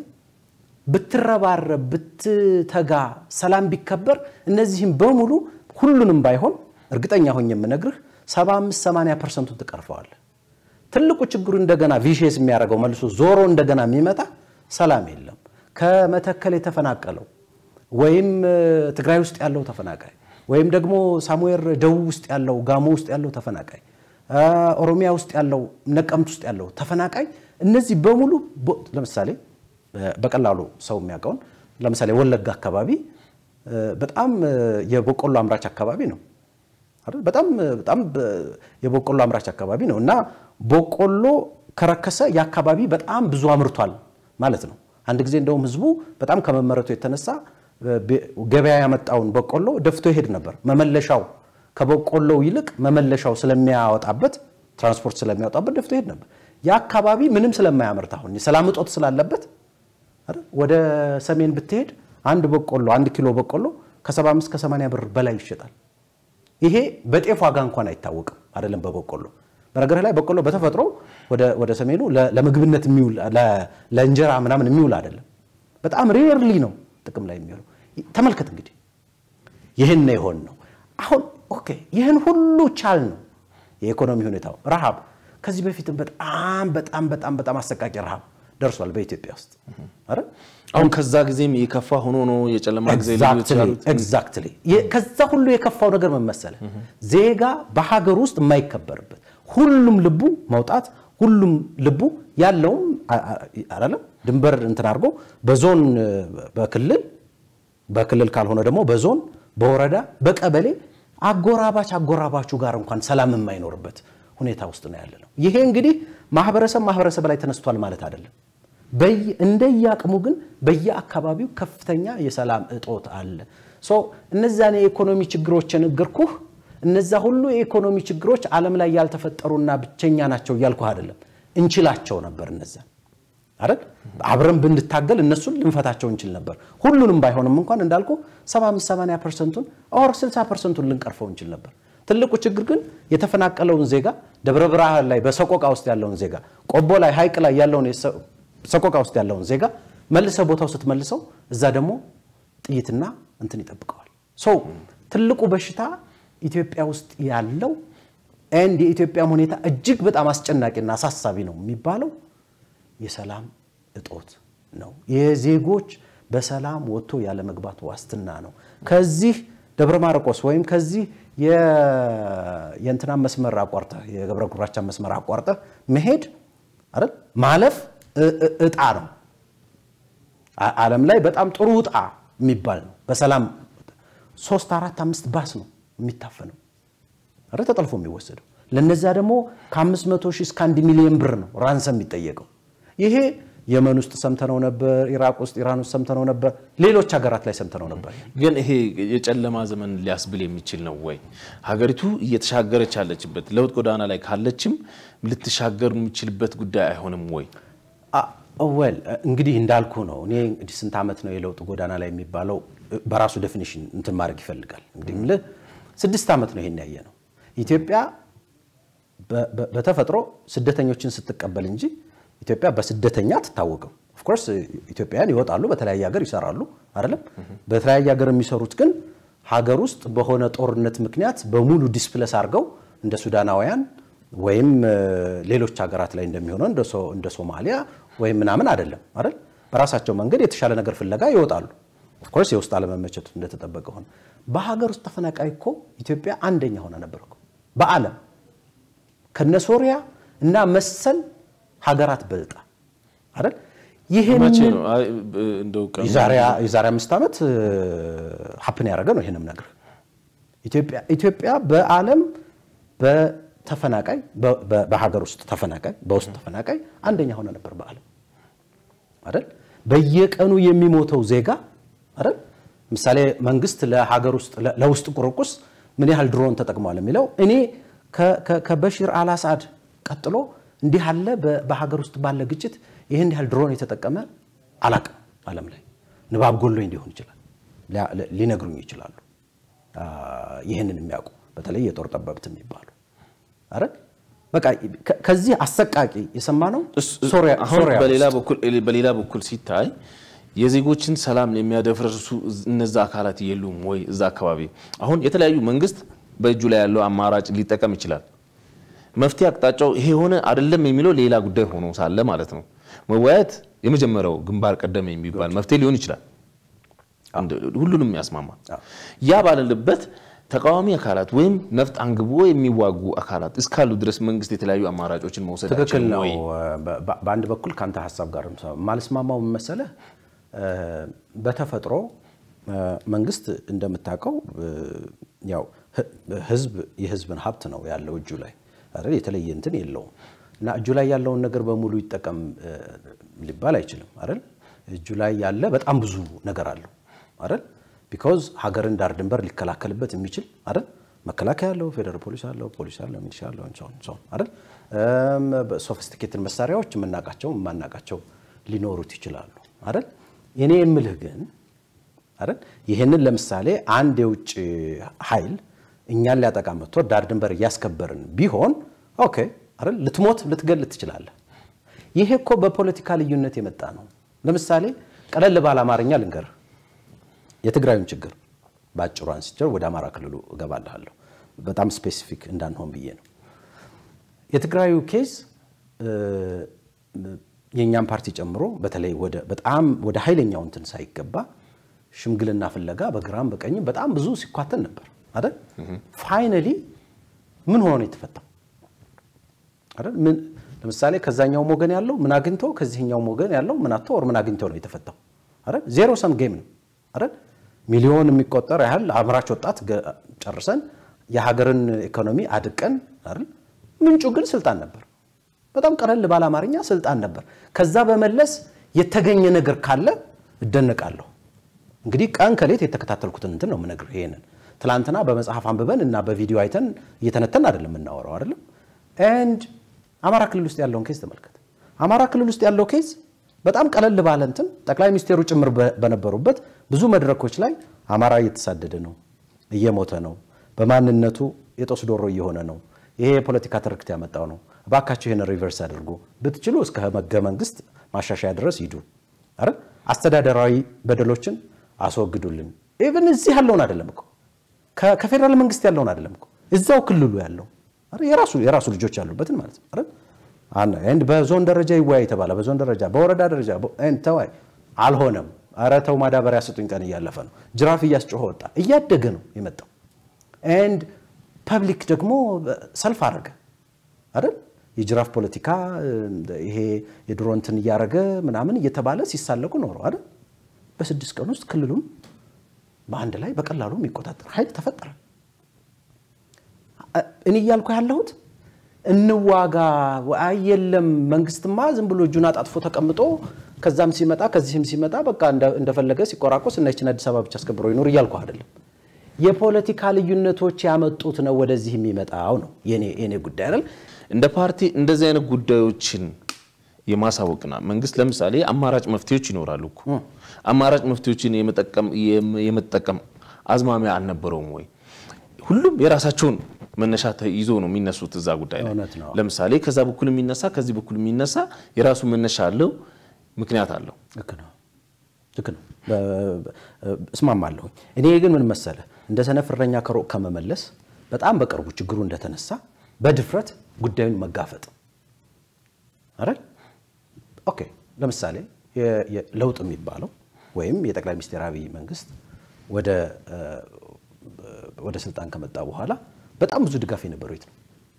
ብትረባረብ ብትተጋ ሰላም ቢከበር እነዚህም በሙሉ ሁሉንም ባይሆን እርግጠኛ ሆኜ የምነግርህ ሰባ አምስት ሰማንያ ፐርሰንት ተቀርፈዋል ትልቁ ችግሩ እንደገና ቪሼስ የሚያደርገው መልሶ ዞሮ እንደገና የሚመጣ ሰላም የለም ከመተከለ የተፈናቀለው ወይም ትግራይ ውስጥ ያለው ተፈናቃይ ወይም ደግሞ ሳሙኤል ደቡብ ውስጥ ያለው ጋሞ ውስጥ ያለው ተፈናቃይ ኦሮሚያ ውስጥ ያለው ነቀምት ውስጥ ያለው ተፈናቃይ እነዚህ በሙሉ ለምሳሌ በቀላሉ ሰው የሚያቀውን ለምሳሌ ወለጋ አካባቢ በጣም የበቆሎ አምራች አካባቢ ነው አይደል በጣም በጣም የበቆሎ አምራች አካባቢ ነው እና በቆሎ ከረከሰ ያካባቢ በጣም ብዙ አምርቷል ማለት ነው አንድ ጊዜ እንደውም ህዝቡ በጣም ከመመረቱ የተነሳ ገበያ ያመጣውን በቆሎ ደፍቶ ይሄድ ነበር መመለሻው ከበቆሎው ይልቅ መመለሻው ስለሚያወጣበት ትራንስፖርት ስለሚያወጣበት ደፍቶ ይሄድ ነበር ያካባቢ ምንም ስለማያመርት አሁን ሰላም እጦት ስላለበት አይደል ወደ ሰሜን ብትሄድ አንድ በቆሎ አንድ ኪሎ በቆሎ ከ75 ከ80 ብር በላይ ይሸጣል ይሄ በጤፍ ዋጋ እንኳን አይታወቅም አይደለም በበቆሎ በነገር ላይ በቆሎ በተፈጥሮ ወደ ወደ ሰሜኑ ለምግብነት የሚውል ለእንጀራ ምናምን የሚውል አይደለም በጣም ሬርሊ ነው ጥቅም ላይ የሚውለው ተመልከት እንግዲህ ይሄን ነው ይሆን ነው አሁን ኦኬ ይሄን ሁሉ ቻል ነው የኢኮኖሚ ሁኔታው ረሃብ ከዚህ በፊትም በጣም በጣም በጣም በጣም አሰቃቂ ረሃብ ደርሷል በኢትዮጵያ ውስጥ አይደል አሁን ከዛ ጊዜም የከፋ ሆኖ ነው የጨለማ ጊዜ ሊሆን ይችላል ኤግዛክትሊ ከዛ ሁሉ የከፋው ነገር ምን መሰለ ዜጋ በሀገር ውስጥ የማይከበርበት ሁሉም ልቡ መውጣት ሁሉም ልቡ ያለው አይደለም ድንበር እንትን አርጎ በዞን በክልል በክልል ካልሆነ ደግሞ በዞን በወረዳ በቀበሌ አጎራባች አጎራባቹ ጋር እንኳን ሰላም የማይኖርበት ሁኔታ ውስጥ ነው ያለነው ይሄ እንግዲህ ማህበረሰብ ማህበረሰብ ላይ ተነስቷል ማለት አይደለም በይ እንደያቅሙ ግን በየአካባቢው ከፍተኛ የሰላም እጦት አለ ሶ እነዛን የኢኮኖሚ ችግሮችን እግርኩህ እነዛ ሁሉ የኢኮኖሚ ችግሮች ዓለም ላይ ያልተፈጠሩና ብቸኛ ናቸው ያልኩህ አይደለም እንችላቸው ነበር እነዛ አይደል አብረን ብንታገል እነሱን ልንፈታቸው እንችል ነበር ሁሉንም ባይሆንም እንኳን እንዳልኩ ሰባ አምስት ሰማንያ ፐርሰንት ኦር ስልሳ ፐርሰንት ልንቀርፈው እንችል ነበር ትልቁ ችግር ግን የተፈናቀለውን ዜጋ ደብረ ብርሃን ላይ በሰቆቃ ውስጥ ያለውን ዜጋ ቆቦ ላይ ሀይቅ ላይ ያለውን ሰቆቃ ውስጥ ያለውን ዜጋ መልሰ ቦታው ስትመልሰው እዛ ደግሞ ጥይትና እንትን ይጠብቀዋል ሶ ትልቁ በሽታ ኢትዮጵያ ውስጥ ያለው አንድ የኢትዮጵያ ሁኔታ እጅግ በጣም አስጨናቂና አሳሳቢ ነው የሚባለው የሰላም እጦት ነው የዜጎች በሰላም ወጥቶ ያለ መግባት ዋስትና ነው ከዚህ ደብረ ማርቆስ ወይም ከዚህ የ የእንትና መስመር አቋርጠ የገብረ ጉራቻ መስመር አቋርጠ መሄድ አይደል ማለፍ እጣ ነው ዓለም ላይ በጣም ጥሩ እጣ የሚባል ነው በሰላም ሶስት አራት አምስት ባስ ነው የሚታፈነው አይደል ተጠልፎ የሚወሰደው ለነዛ ደግሞ ከ500 ሺህ እስከ አንድ ሚሊዮን ብር ነው ራንሰም የሚጠየቀው ይሄ የመን ውስጥ ሰምተነው ነበር ኢራቅ ውስጥ ኢራን ውስጥ ሰምተነው ነበር ሌሎች ሀገራት ላይ ሰምተነው ነበር ግን ይሄ የጨለማ ዘመን ሊያስብል የሚችል ነው ወይ ሀገሪቱ እየተሻገረች ያለችበት ለውጥ ጎዳና ላይ ካለችም ልትሻገር የሚችልበት ጉዳይ አይሆንም ወይ ኦዌል እንግዲህ እንዳልኩ ነው እኔ እንግዲህ ስንት አመት ነው የለውጥ ጎዳና ላይ የሚባለው በራሱ ዴፊኒሽን እንትን ማድረግ ይፈልጋል እንግዲህ ምን ስድስት አመት ነው ይሄን ያየነው ኢትዮጵያ በተፈጥሮ ስደተኞችን ስትቀበል እንጂ ኢትዮጵያ በስደተኛ ተታወቀው ኦፍ ኮርስ ኢትዮጵያውያን ይወጣሉ በተለያየ ሀገር ይሰራሉ አይደለም በተለያየ ሀገር የሚሰሩት ግን ሀገር ውስጥ በሆነ ጦርነት ምክንያት በሙሉ ዲስፕሌስ አርገው እንደ ሱዳናውያን ወይም ሌሎች ሀገራት ላይ እንደሚሆነው እንደ እንደ ሶማሊያ ወይም ምናምን አይደለም አይደል በራሳቸው መንገድ የተሻለ ነገር ፍለጋ ይወጣሉ ኦፍ ኮርስ የውስጥ አለመመቸት እንደተጠበቀ ሆነ በሀገር ውስጥ ተፈናቃይ እኮ ኢትዮጵያ አንደኛ ሆነ ነበርኩ በአለም ከነሶሪያ እና መሰል ሀገራት በልጣ አይደል ይሄን እንደው ይዛሪያ ይዛሪያ አምስት አመት ሀፕን ያደረገ ነው ይሄንም ነገር ኢትዮጵያ ኢትዮጵያ በአለም በተፈናቃይ በሀገር ውስጥ ተፈናቃይ በውስጥ ተፈናቃይ አንደኛ ሆነ ነበር በአለም አይደል በየቀኑ የሚሞተው ዜጋ አይደል ምሳሌ መንግስት ለሀገር ውስጥ ለውስጥ ቁርቁስ ምን ያህል ድሮን ተጠቅሟል የሚለው እኔ ከበሽር አልአሳድ ቀጥሎ እንዲህ አለ በሀገር ውስጥ ባለ ግጭት ይሄን ያህል ድሮን የተጠቀመ አላቀም ዓለም ላይ ንባብ ጎሎኝ ሊሆን ይችላል ሊነግሩኝ ይችላሉ ይሄንን የሚያውቁ በተለይ የጦር ጠበብት የሚባሉ አረ በቃ ከዚህ አሰቃቂ የሰማነው ሶሪያ ሶሪያ በሌላ በኩል በሌላ በኩል ሲታይ የዜጎችን ሰላም የሚያደፍርሱ እነዛ አካላት የሉም ወይ እዛ አካባቢ አሁን የተለያዩ መንግስት በእጁ ላይ ያለው አማራጭ ሊጠቀም ይችላል መፍትሄ አቅጣጫው ይሄ ሆነ አይደለም የሚለው ሌላ ጉዳይ ሆኖ ሳለ ማለት ነው መወያየት የመጀመሪያው ግንባር ቀደም የሚባል መፍትሄ ሊሆን ይችላል ሁሉንም ያስማማ ያ ባለልበት ተቃዋሚ አካላት ወይም ነፍጥ አንግቦ የሚዋጉ አካላት እስካሉ ድረስ መንግስት የተለያዩ አማራጮችን መውሰድ ትክክል ነው በአንድ በኩል ካንተ ሐሳብ ጋር ማልስማማው መሰለ በተፈጥሮ መንግስት እንደምታቀው ያው ህዝብ የህዝብን ሀብት ነው ያለው እጁ ላይ አይደል የተለየ እንትን የለው እና እጁ ላይ ያለውን ነገር በሙሉ ይተቀም ሊባል አይችልም አይደል እጁ ላይ ያለ በጣም ብዙ ነገር አለው አይደል because ሀገርን ዳር ድንበር ሊከላከልበት የሚችል አይደል መከላከያ ያለው ፌደራል ፖሊስ አለው ፖሊስ አለው ሚሊሻ አለው እንሶ እንሶ አይደል እም ሶፊስቲኬትድ መሳሪያዎች የምናቃቸው የማናቃቸው ሊኖሩት ይችላሉ አይደል የኔ የምልህ ግን አይደል ይሄንን ለምሳሌ አንድ የውጭ ኃይል እኛን ሊያጠቃ መጥቶ ዳር ድንበር ያስከበርን ቢሆን ኦኬ አይደል ልትሞት ልትገል ትችላለህ ይሄ እኮ በፖለቲካ ልዩነት የመጣ ነው ለምሳሌ ቀለል ባለ አማርኛ ልንገር የትግራይን ችግር ባጭሩ አንስቼ ወደ አማራ ክልሉ ገባለሁ በጣም ስፔሲፊክ እንዳንሆን ብዬ ነው የትግራዩ ኬዝ የኛም ፓርቲ ጨምሮ በተለይ ወደ በጣም ወደ ኃይለኛው እንትን ሳይገባ ሽምግልና ፍለጋ በግራም በቀኝም በጣም ብዙ ሲኳተን ነበር አይደል ፋይናሊ ምን ሆኖ ነው የተፈታው አይደል ምን ለምሳሌ ከዛኛው ሞገን ያለው ምን አግንቶ ከዚህኛው ሞገን ያለው ምን አጥቶ ወር ምን አግንቶ ነው የተፈታው አይደል ዜሮ ሰም ጌም ነው አይደል ሚሊዮን የሚቆጠር ያህል አምራች ወጣት ጨርሰን የሀገርን ኢኮኖሚ አድቀን አይደል ምንጩ ግን ስልጣን ነበር በጣም ቀለል ባለ አማርኛ ስልጣን ነበር ከዛ በመለስ የተገኘ ነገር ካለ እደነቃለሁ እንግዲህ ቃን ከሌት የተከታተልኩት እንትን ነው ምነግር ይሄንን ትላንትና በመጽሐፍ አንብበን እና በቪዲዮ አይተን እየተነተን አይደለም እናወራው አይደለም and አማራ ክልል ውስጥ ያለውን ኬስ ተመልከተ አማራ ክልል ውስጥ ያለው ኬስ በጣም ቀለል ባለ እንትን ጠቅላይ ሚኒስቴሩ ጭምር በነበሩበት ብዙ መድረኮች ላይ አማራ እየተሳደደ ነው እየሞተ ነው በማንነቱ የጦስ ዶሮ እየሆነ ነው ይሄ የፖለቲካ ትርክት ያመጣው ነው ባካችሁ ይሄን ሪቨርስ አድርጉ ብትችሉ እስከ ህገ መንግስት ማሻሻያ ድረስ ይዱ አይደል አስተዳደራዊ በደሎችን አስወግዱልን ኢቭን እዚህ ያለውን አይደለም እኮ ከፌደራል መንግስት ያለውን አይደለም እኮ እዛው ክልሉ ያለው አይደል የራሱ የራሱ ልጆች ያሉበትን ማለት ነው አይደል አና እንድ በዞን ደረጃ ይወያይ ተባለ በዞን ደረጃ በወረዳ ደረጃ እንተዋይ አልሆነም አራተው ማዳበሪያ ስጡኝ ቀን ያለፈ ነው ጅራፍ ያስጮህ ወጣ እያደገ ነው የመጣው and ፐብሊክ ደግሞ ሰልፍ አረገ አይደል የጅራፍ ፖለቲካ ይሄ የድሮንትን ያረገ ምናምን እየተባለ ሲሳለቁ ኖር አይደል በስድስት ቀን ውስጥ ክልሉን በአንድ ላይ በቀላሉ የሚቆጣጠር ኃይል ተፈጠረ እኔ ያልኩ ያለሁት እንዋጋ አይየለም መንግስትማ ዝም ብሎ ጁና ጣጥፎ ተቀምጦ ከዛም ሲመጣ ከዚህም ሲመጣ በቃ እንደፈለገ ሲቆራቆስ እና እቺን አዲስ አበባ ብቻ አስከብሮ ይኖር ይያልኩ አይደለም የፖለቲካ ልዩነቶች ያመጡት ነው ወደዚህ የሚመጣው ነው የኔ የኔ ጉዳይ አይደል እንደ ፓርቲ እንደዚህ አይነት ጉዳዮችን የማሳወቅና መንግስት ለምሳሌ አማራጭ መፍትሄዎች ይኖራሉ እኮ አማራጭ መፍትሄዎችን የመጠቀም የመጠቀም አዝማሚያ አልነበረውም ወይ ሁሉም የራሳቸውን መነሻ ይዞ ነው የሚነሱት እዛ ጉዳይ ላይ ለምሳሌ ከዛ በኩል የሚነሳ ከዚህ በኩል የሚነሳ የራሱ መነሻ አለው ምክንያት አለው ልክ ነው ልክ ነው እስማማለሁ እኔ ግን ምን መሰለ እንደ ሰነፍረኛ ከሮቅ ከመመለስ በጣም በቅርቡ ችግሩ እንደተነሳ በድፍረት ጉዳዩን መጋፈጥ አይደል ኦኬ ለምሳሌ የለውጥ የሚባለው ወይም የጠቅላይ ሚኒስትር አብይ መንግስት ወደ ወደ ስልጣን ከመጣ በኋላ በጣም ብዙ ድጋፍ የነበረው ነው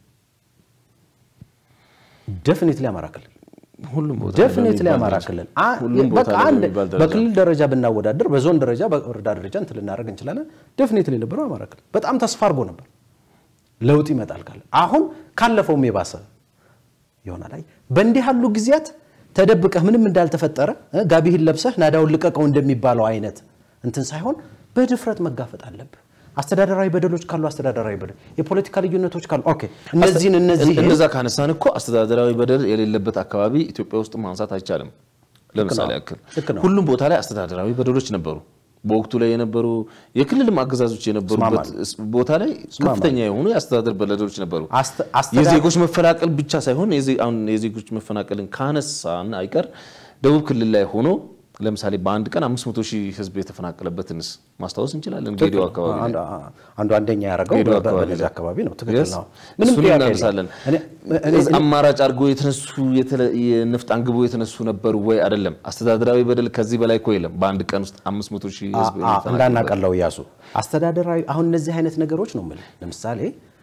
ዴፊኒትሊ አማራ ክልል ሁሉም ቦታ ዴፊኒትሊ አማራ ክልል በቃ አንድ በክልል ደረጃ ብናወዳደር በዞን ደረጃ በወረዳ ደረጃ እንት ልናደርግ እንችላለን ዴፊኒትሊ ነበረው አማራ ክልል በጣም ተስፋ አርጎ ነበር ለውጥ ይመጣል ካለ አሁን ካለፈው የባሰ ይሆናል አይ በእንዲህ ያሉ ጊዜያት ተደብቀህ ምንም እንዳልተፈጠረ ጋቢህን ለብሰህ ናዳውን ልቀቀው እንደሚባለው አይነት እንትን ሳይሆን በድፍረት መጋፈጥ አለበት አስተዳደራዊ በደሎች ካሉ አስተዳደራዊ በደል የፖለቲካ ልዩነቶች ካሉ ኦኬ እነዚህን እነዚህ እንደዛ ካነሳን እኮ አስተዳደራዊ በደል የሌለበት አካባቢ ኢትዮጵያ ውስጥ ማንሳት አይቻልም ለምሳሌ ያክል ሁሉም ቦታ ላይ አስተዳደራዊ በደሎች ነበሩ በወቅቱ ላይ የነበሩ የክልል ማገዛዞች የነበሩበት ቦታ ላይ ከፍተኛ የሆኑ የአስተዳደር በደሎች ነበሩ የዜጎች መፈናቀል ብቻ ሳይሆን የዜጎች መፈናቀልን ካነሳን አይቀር ደቡብ ክልል ላይ ሆኖ ለምሳሌ በአንድ ቀን አምስት መቶ ሺህ ህዝብ የተፈናቀለበትንስ ማስተዋወስ እንችላለን ጌዲዮ አካባቢ አንዱ አንደኛ ያረጋው በዚህ አካባቢ ነው ትክክል ነው ምንም ያነሳለን አማራጭ አርጎ የተነሱ የነፍጥ አንግቦ የተነሱ ነበሩ ወይ አይደለም አስተዳደራዊ በደል ከዚህ በላይ እኮ የለም በአንድ ቀን ውስጥ አምስት መቶ ሺህ ህዝብ እንዳናቀለው ያሱ አስተዳደራዊ አሁን እነዚህ አይነት ነገሮች ነው ማለት ለምሳሌ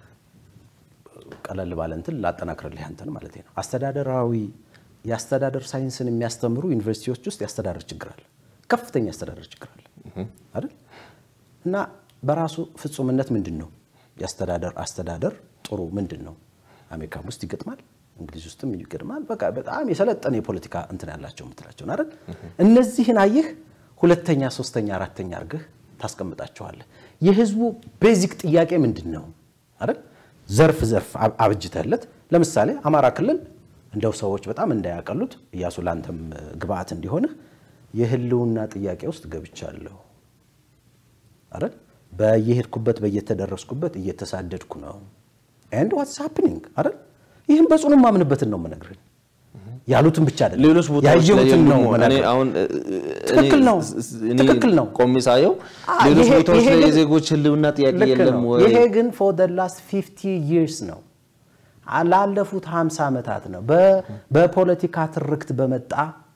ቀለል ባለ እንትን ላጠናክርልህ አንተን ማለት ነው አስተዳደራዊ ያስተዳደር ሳይንስን የሚያስተምሩ ዩኒቨርሲቲዎች ውስጥ ያስተዳደር ችግር አለ ከፍተኛ ያስተዳደር ችግር አለ አይደል እና በራሱ ፍጹምነት ምንድነው ያስተዳደር አስተዳደር ጥሩ ምንድነው አሜሪካም ውስጥ ይገጥማል እንግሊዝ ውስጥም ይገጥማል በቃ በጣም የሰለጠነ የፖለቲካ እንትን ያላቸው ምትላቸው አይደል እነዚህን አይህ ሁለተኛ ሶስተኛ አራተኛ አርገህ ታስቀምጣቸዋለህ የህዝቡ ቤዚክ ጥያቄ ምንድነው አይደል ዘርፍ ዘርፍ አብጅተለት ለምሳሌ አማራ ክልል እንደው ሰዎች በጣም እንዳያቀሉት ያሱ ላንተም ግብአት እንዲሆነ የህልውና ጥያቄ ውስጥ ገብቻለሁ አይደል በየሄድኩበት በየተደረስኩበት እየተሳደድኩ ነው and what's happening አይደል ይሄን በጽኑ ማምንበትን ነው መነግረኝ ያሉትን ብቻ አይደለም ሌሎች ቦታዎች ላይ ነው እኔ አሁን ትክክል ነው ትክክል ነው ቆሚሳየው ሌሎች ቦታዎች ላይ የዜጎች ህልውና ጥያቄ የለም ወይ ይሄ ግን for the last fifty years ነው አላለፉት ሃምሳ አመታት ነው በፖለቲካ ትርክት በመጣ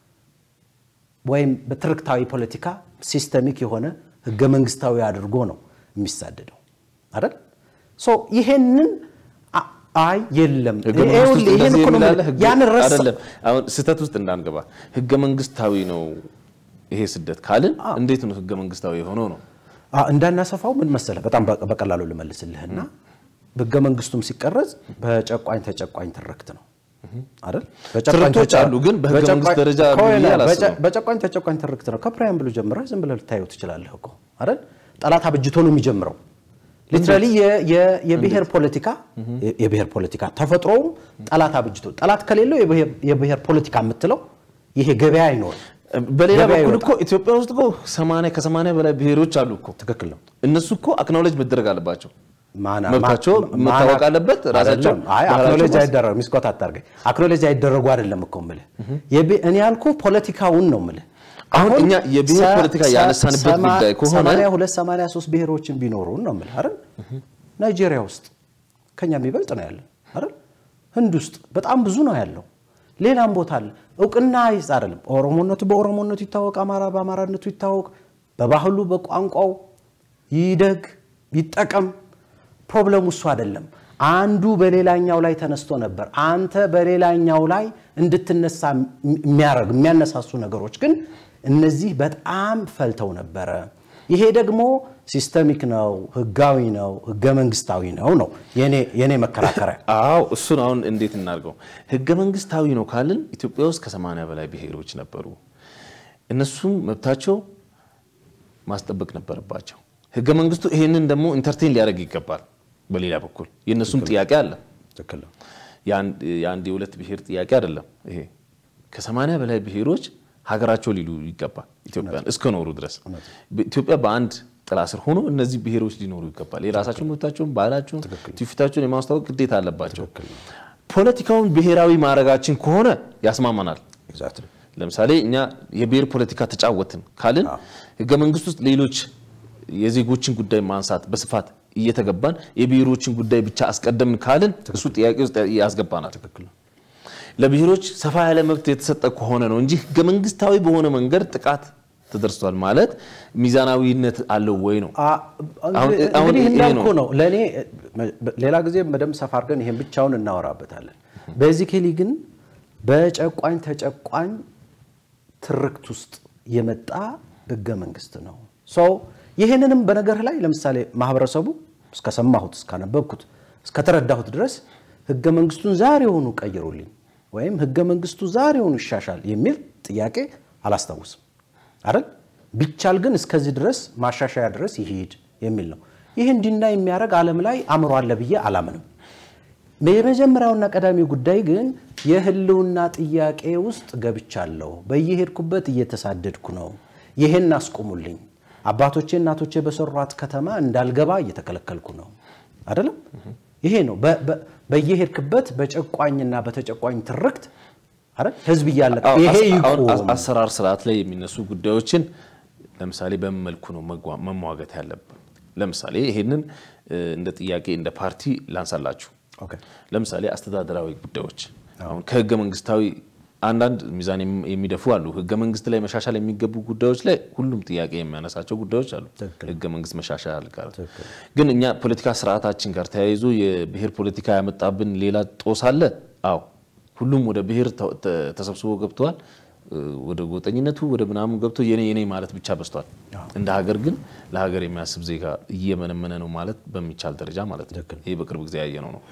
ወይም በትርክታዊ ፖለቲካ ሲስተሚክ የሆነ ህገ መንግስታዊ አድርጎ ነው የሚሳደደው አይደል ሶ ይሄንን አይ የለም ይሄን እኮ ነው ያን ረስ አይደለም አሁን ስህተት ውስጥ እንዳንገባ ህገ መንግስታዊ ነው ይሄ ስደት ካልን እንዴት ነው ህገ መንግስታዊ ሆኖ ነው እንዳናሰፋው ምን መሰለ በጣም በቀላሉ ልመልስልህና በህገ መንግስቱም ሲቀረጽ በጨቋኝ ተጨቋኝ ትርክት ነው አይደል በጨቋኞች አሉ ግን በህገ መንግስት ደረጃ ያላሰው በጨቋኝ ተጨቋኝ ትርክት ነው ከፕራይምብሉ ጀምሮ ዝም ብለህ ልታየው ትችላለህ እኮ አይደል ጠላት አብጅቶ ነው የሚጀምረው ሊትራሊ የብሔር ፖለቲካ የብሔር ፖለቲካ ተፈጥሮው ጠላት አብጅቶ ጠላት ከሌለው የብሔር ፖለቲካ የምትለው ይሄ ገበያ አይኖር በሌላ በኩል እኮ ኢትዮጵያ ውስጥ እኮ ሰማንያ ከሰማንያ በላይ ብሔሮች አሉ እኮ ትክክል ነው እነሱ እኮ አክኖሌጅ መደረግ አለባቸው ማና መብታቸው መታወቅ አለበት ራሳቸው አይ አክኖሌጅ አይደረግ ሚስኮት አታርገ አክኖሌጅ አይደረጉ አይደለም እኮ ማለት እኔ ያልኩ ፖለቲካውን ነው ማለት አሁን እኛ የብሔር ፖለቲካ ያነሳንበት ጉዳይ ከሆነ ሰማንያ ሁለት ሰማንያ ሶስት ብሔሮችን ቢኖሩ ነው ማለት አይደል ናይጄሪያ ውስጥ ከኛ የሚበልጥ ነው ያለው አይደል ህንድ ውስጥ በጣም ብዙ ነው ያለው ሌላም ቦታ አለ እውቅና አይጻርልም ኦሮሞነቱ በኦሮሞነቱ ይታወቅ አማራ በአማራነቱ ይታወቅ በባህሉ በቋንቋው ይደግ ይጠቀም ፕሮብሌሙ እሱ አይደለም አንዱ በሌላኛው ላይ ተነስቶ ነበር አንተ በሌላኛው ላይ እንድትነሳ የሚያረግ የሚያነሳሱ ነገሮች ግን እነዚህ በጣም ፈልተው ነበር ይሄ ደግሞ ሲስተሚክ ነው ህጋዊ ነው ህገ መንግስታዊ ነው ነው የኔ የኔ መከራከሪያ አዎ እሱን አሁን እንዴት እናርገው ህገ መንግስታዊ ነው ካልን ኢትዮጵያ ውስጥ ከ80 በላይ ብሔሮች ነበሩ እነሱም መብታቸው ማስጠበቅ ነበርባቸው ህገ መንግስቱ ይሄንን ደግሞ ኢንተርቴን ሊያደርግ ይገባል በሌላ በኩል የነሱም ጥያቄ አለ ትክክል ያን ያን የሁለት ብሔር ጥያቄ አይደለም ይሄ ከ80 በላይ ብሔሮች ሀገራቸው ሊሉ ይገባል ኢትዮጵያን እስከ ኖሩ ድረስ ኢትዮጵያ በአንድ ጥላ ስር ሆኖ እነዚህ ብሔሮች ሊኖሩ ይገባል የራሳቸው መብታቸውን ባህላቸውን ትውፊታቸውን የማስተዋወቅ ግዴታ አለባቸው ፖለቲካውን ብሔራዊ ማረጋችን ከሆነ ያስማማናል ኤግዛክትሊ ለምሳሌ እኛ የብሔር ፖለቲካ ተጫወትን ካልን ህገ መንግስት ውስጥ ሌሎች የዜጎችን ጉዳይ ማንሳት በስፋት እየተገባን የብሔሮችን ጉዳይ ብቻ አስቀደምን ካልን እሱ ጥያቄ ውስጥ ያስገባናል ትክክል ለብሔሮች ሰፋ ያለ መብት የተሰጠ ከሆነ ነው እንጂ ህገ መንግስታዊ በሆነ መንገድ ጥቃት ተደርሷል ማለት ሚዛናዊነት አለው ወይ ነው አሁን እንዳልኩ ነው ለኔ ሌላ ጊዜ በደም ሰፋ አድርገን ይሄን ብቻውን እናወራበታለን ቤዚካሊ ግን በጨቋኝ ተጨቋኝ ትርክት ውስጥ የመጣ ህገ መንግስት ነው ሶ ይሄንንም በነገር ላይ ለምሳሌ ማህበረሰቡ እስከሰማሁት እስካነበብኩት እስከተረዳሁት ድረስ ህገ መንግስቱን ዛሬውኑ ቀይሩልኝ ወይም ህገ መንግስቱ ዛሬውኑ ይሻሻል የሚል ጥያቄ አላስተውስም አይደል ቢቻል ግን እስከዚህ ድረስ ማሻሻያ ድረስ ይሄድ የሚል ነው ይሄ እንዲና የሚያረግ ዓለም ላይ አምሮ አለ ብዬ አላምንም በመጀመሪያውና ቀዳሚው ጉዳይ ግን የህልውና ጥያቄ ውስጥ ገብቻለሁ በየሄድኩበት እየተሳደድኩ ነው ይሄን አስቆሙልኝ አባቶቼ እናቶቼ በሰሯት ከተማ እንዳልገባ እየተከለከልኩ ነው አይደለም ይሄ ነው በየሄድክበት በጨቋኝና በተጨቋኝ ትርክት አይደል ህዝብ ያለቀ ይሄ ይቆም አሰራር ስርዓት ላይ የሚነሱ ጉዳዮችን ለምሳሌ በመልኩ ነው መሟገት ያለበት ለምሳሌ ይሄንን እንደ ጥያቄ እንደ ፓርቲ ላንሳላችሁ ኦኬ ለምሳሌ አስተዳደራዊ ጉዳዮች አሁን ከህገ መንግስታዊ አንዳንድ ሚዛን የሚደፉ አሉ ህገ መንግስት ላይ መሻሻል የሚገቡ ጉዳዮች ላይ ሁሉም ጥያቄ የሚያነሳቸው ጉዳዮች አሉ ህገ መንግስት መሻሻል ጋር ግን እኛ ፖለቲካ ስርዓታችን ጋር ተያይዞ የብሔር ፖለቲካ ያመጣብን ሌላ ጦስ አለ አው ሁሉም ወደ ብሔር ተሰብስቦ ገብቷል ወደ ጎጠኝነቱ ወደ ምናምን ገብቶ የኔ የኔ ማለት ብቻ በስቷል እንደ ሀገር ግን ለሀገር የሚያስብ ዜጋ እየመነመነ ነው ማለት በሚቻል ደረጃ ማለት ነው ይሄ በቅርብ ጊዜ ያየነው ነው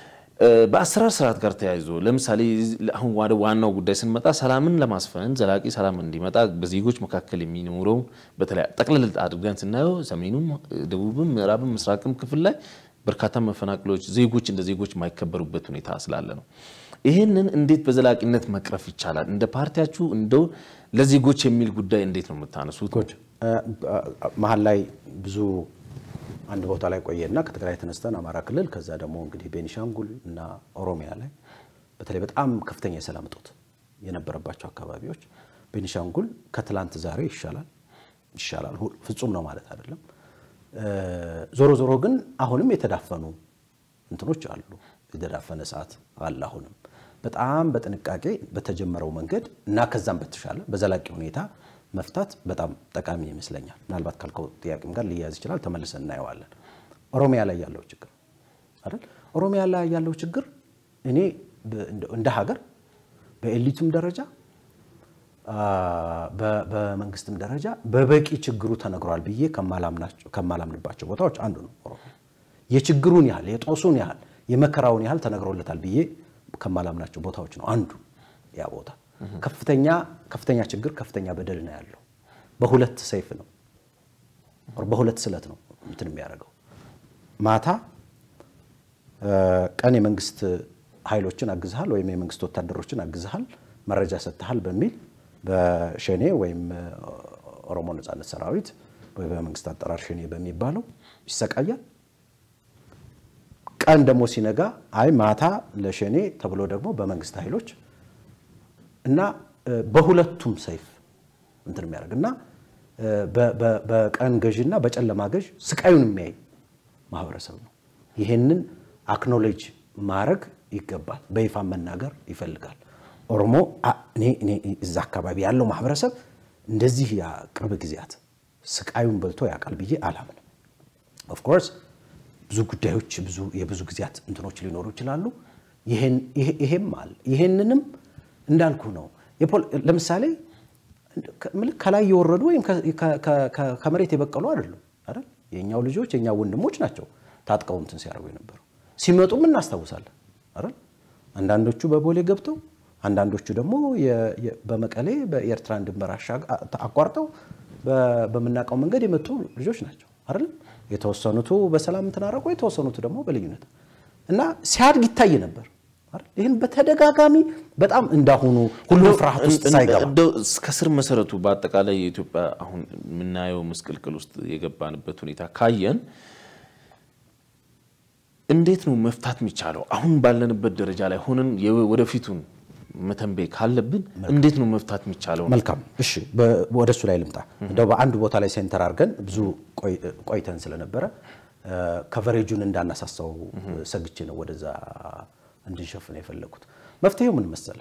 በአሰራር ስርዓት ጋር ተያይዞ ለምሳሌ አሁን ወደ ዋናው ጉዳይ ስንመጣ ሰላምን ለማስፈን ዘላቂ ሰላም እንዲመጣ በዜጎች መካከል የሚኖረው በተለይ ጠቅለል አድርገን ስናየው ሰሜኑም ደቡብም ምዕራብም ምስራቅም ክፍል ላይ በርካታ መፈናቀሎች ዜጎች እንደ ዜጎች ማይከበሩበት ሁኔታ ስላለ ነው ይሄንን እንዴት በዘላቂነት መቅረፍ ይቻላል እንደ ፓርቲያችሁ እንደው ለዜጎች የሚል ጉዳይ እንዴት ነው የምታነሱት መሐል ላይ ብዙ አንድ ቦታ ላይ ቆየና ከትግራይ ተነስተን አማራ ክልል ከዛ ደግሞ እንግዲህ ቤኒሻንጉል እና ኦሮሚያ ላይ በተለይ በጣም ከፍተኛ የሰላም እጦት የነበረባቸው አካባቢዎች ቤኒሻንጉል ከትላንት ዛሬ ይሻላል ይሻላል ፍጹም ነው ማለት አይደለም ዞሮ ዞሮ ግን አሁንም የተዳፈኑ እንትኖች አሉ የተዳፈነ ሰዓት አለ አሁንም በጣም በጥንቃቄ በተጀመረው መንገድ እና ከዛም በተሻለ በዘላቂ ሁኔታ መፍታት በጣም ጠቃሚ ይመስለኛል ምናልባት ካልከው ጥያቄም ጋር ሊያዝ ይችላል ተመልሰን እናየዋለን ኦሮሚያ ላይ ያለው ችግር አይደል ኦሮሚያ ላይ ያለው ችግር እኔ እንደ ሀገር በኤሊቱም ደረጃ በመንግስትም ደረጃ በበቂ ችግሩ ተነግሯል ብዬ ከማላምናቸው ከማላምንባቸው ቦታዎች አንዱ ነው ኦሮሚያ የችግሩን ያህል የጦሱን ያህል የመከራውን ያህል ተነግሮለታል ብዬ ከማላምናቸው ቦታዎች ነው አንዱ ያ ቦታ ከፍተኛ ከፍተኛ ችግር ከፍተኛ በደል ነው ያለው በሁለት ሰይፍ ነው or በሁለት ስለት ነው እንትን የሚያደርገው ማታ ቀን የመንግስት ኃይሎችን አግዝሃል ወይ የመንግስት ወታደሮችን አግዝሃል መረጃ ሰጥተሃል በሚል በሸኔ ወይም ኦሮሞ ነጻነት ሰራዊት ወይ በመንግስት አጠራር ሸኔ በሚባለው ይሰቃያል ቀን ደሞ ሲነጋ አይ ማታ ለሸኔ ተብሎ ደግሞ በመንግስት ኃይሎች እና በሁለቱም ሰይፍ እንትን የሚያደርግና በቀን ገዥና በጨለማ ገዥ ስቃዩን የሚያይ ማህበረሰብ ነው ይሄንን አክኖሌጅ ማድረግ ይገባል በይፋ መናገር ይፈልጋል ኦሮሞ እኔ እኔ እዛ አካባቢ ያለው ማህበረሰብ እንደዚህ ያ ቅርብ ጊዜያት ስቃዩን በልቶ ያቃል ብዬ አላምንም ኦፍ ኮርስ ብዙ ጉዳዮች ብዙ የብዙ ጊዜያት እንትኖች ሊኖሩ ይችላሉ ይሄን ይሄም አለ ይሄንንም እንዳልኩ ነው ለምሳሌ ምልክ ከላይ ይወረዱ ወይም ከመሬት የበቀሉ አይደለም አይደል የኛው ልጆች የኛው ወንድሞች ናቸው ታጥቀው እንትን ሲያርጉ የነበሩ ሲመጡ ምን እናስተውሳለን አይደል አንዳንዶቹ በቦሌ ገብተው አንዳንዶቹ ደግሞ በመቀሌ በኤርትራ ድንበር አቋርጠው በመናቀው መንገድ የመጡ ልጆች ናቸው አይደል የተወሰኑቱ በሰላም ተናረቁ የተወሰኑቱ ደግሞ በልዩነት እና ሲያድግ ይታይ ነበር አይደል ይሄን በተደጋጋሚ በጣም እንዳሁኑ ሁሉ ፍራሃት ውስጥ ሳይገባ ከስር መሰረቱ በአጠቃላይ የኢትዮጵያ አሁን ምናየው መስቀልቅል ውስጥ የገባንበት ሁኔታ ካየን እንዴት ነው መፍታት የሚቻለው አሁን ባለንበት ደረጃ ላይ ሆነን ወደፊቱን መተንበይ ካለብን እንዴት ነው መፍታት የሚቻለው መልካም እሺ ወደሱ ላይ ልምጣ እንደው በአንድ ቦታ ላይ ሴንተር አድርገን ብዙ ቆይተን ስለነበረ ከቨሬጁን እንዳናሳሳው ሰግቼ ነው ወደዛ እንድንሸፍን የፈለኩት መፍትሄው ምን መሰለ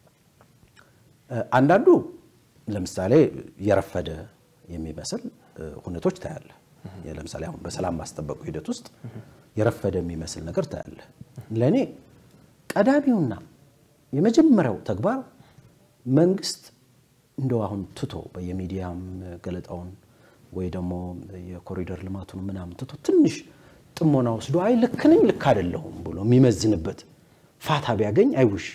አንዳንዱ ለምሳሌ የረፈደ የሚመስል ሁኔታዎች ታያለ ለምሳሌ አሁን በሰላም ማስጠበቁ ሂደት ውስጥ የረፈደ የሚመስል ነገር ታያለ ለኔ ቀዳሚውና የመጀመሪያው ተግባር መንግስት እንደው አሁን ትቶ በየሚዲያም ገለጣውን ወይ ደግሞ የኮሪደር ልማቱን ምናምን ትቶ ትንሽ ጥሞና ወስዶ አይ ልክ ነኝ ልክ አይደለሁም ብሎ የሚመዝንበት ፋታ ቢያገኝ አይውሽ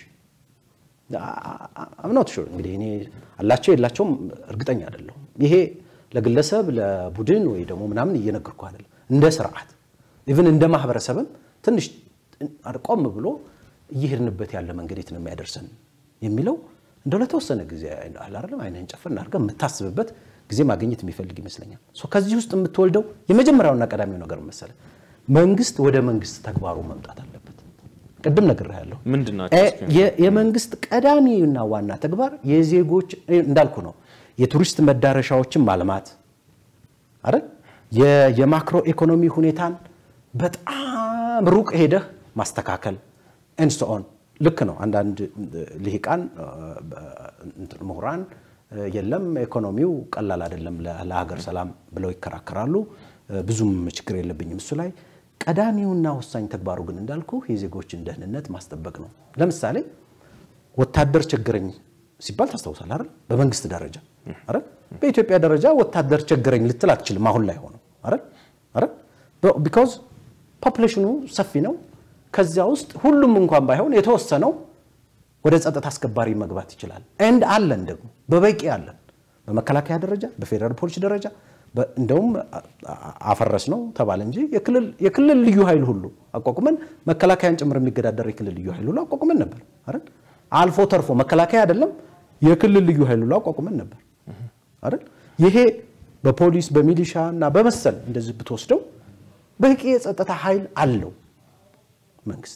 I'm not sure እንግዲህ እኔ አላቸው የላቸው እርግጠኛ አይደለሁም ይሄ ለግለሰብ ለቡድን ወይ ደግሞ ምናምን እየነገርኩ አይደለም እንደ ስርዓት even እንደ ማህበረሰብም ትንሽ አርቆም ብሎ ይሄርንበት ያለ መንገዴት ነው የሚያደርሰን የሚለው እንደው ለተወሰነ ጊዜ አይደለም አይነን ጨፈን አድርገን መታስብበት ጊዜ ማግኘት የሚፈልግ ይመስለኛል ሶ ከዚህ ውስጥ የምትወልደው የመጀመሪያውና ቀዳሚው ነገር መሰለ መንግስት ወደ መንግስት ተግባሩ መምጣት አለበት ቀደም ነገር ያለው ምንድነው የመንግስት ቀዳሚውና ዋና ተግባር የዜጎች እንዳልኩ ነው የቱሪስት መዳረሻዎችን ማልማት አይደል የማክሮ ኢኮኖሚ ሁኔታን በጣም ሩቅ ሄደህ ማስተካከል and so on ልክ ነው አንዳንድ ልሂቃን ምሁራን የለም ኢኮኖሚው ቀላል አይደለም ለሀገር ሰላም ብለው ይከራከራሉ ብዙም ችግር የለብኝም እሱ ላይ ቀዳሚውና ወሳኝ ተግባሩ ግን እንዳልኩ የዜጎችን ደህንነት ማስጠበቅ ነው ለምሳሌ ወታደር ቸገረኝ ሲባል ታስተውሳለህ አይደል በመንግስት ደረጃ አይደል በኢትዮጵያ ደረጃ ወታደር ቸገረኝ ልትል አትችልም አሁን ላይ ሆኖ አይደል አይደል because population ሰፊ ነው ከዚያ ውስጥ ሁሉም እንኳን ባይሆን የተወሰነው ወደ ጸጥታ አስከባሪ መግባት ይችላል and አለን ደግሞ በበቂ አለን በመከላከያ ደረጃ በፌደራል ፖሊስ ደረጃ እንደውም አፈረስ ነው ተባለ እንጂ የክልል የክልል ልዩ ኃይል ሁሉ አቋቁመን መከላከያን ጭምር የሚገዳደር የክልል ልዩ ኃይል ሁሉ አቋቁመን ነበር አይደል አልፎ ተርፎ መከላከያ አይደለም የክልል ልዩ ኃይል ሁሉ አቋቁመን ነበር አይደል ይሄ በፖሊስ በሚሊሻና በመሰል እንደዚህ ብትወስደው በቂ የጸጥታ ኃይል አለው መንግስት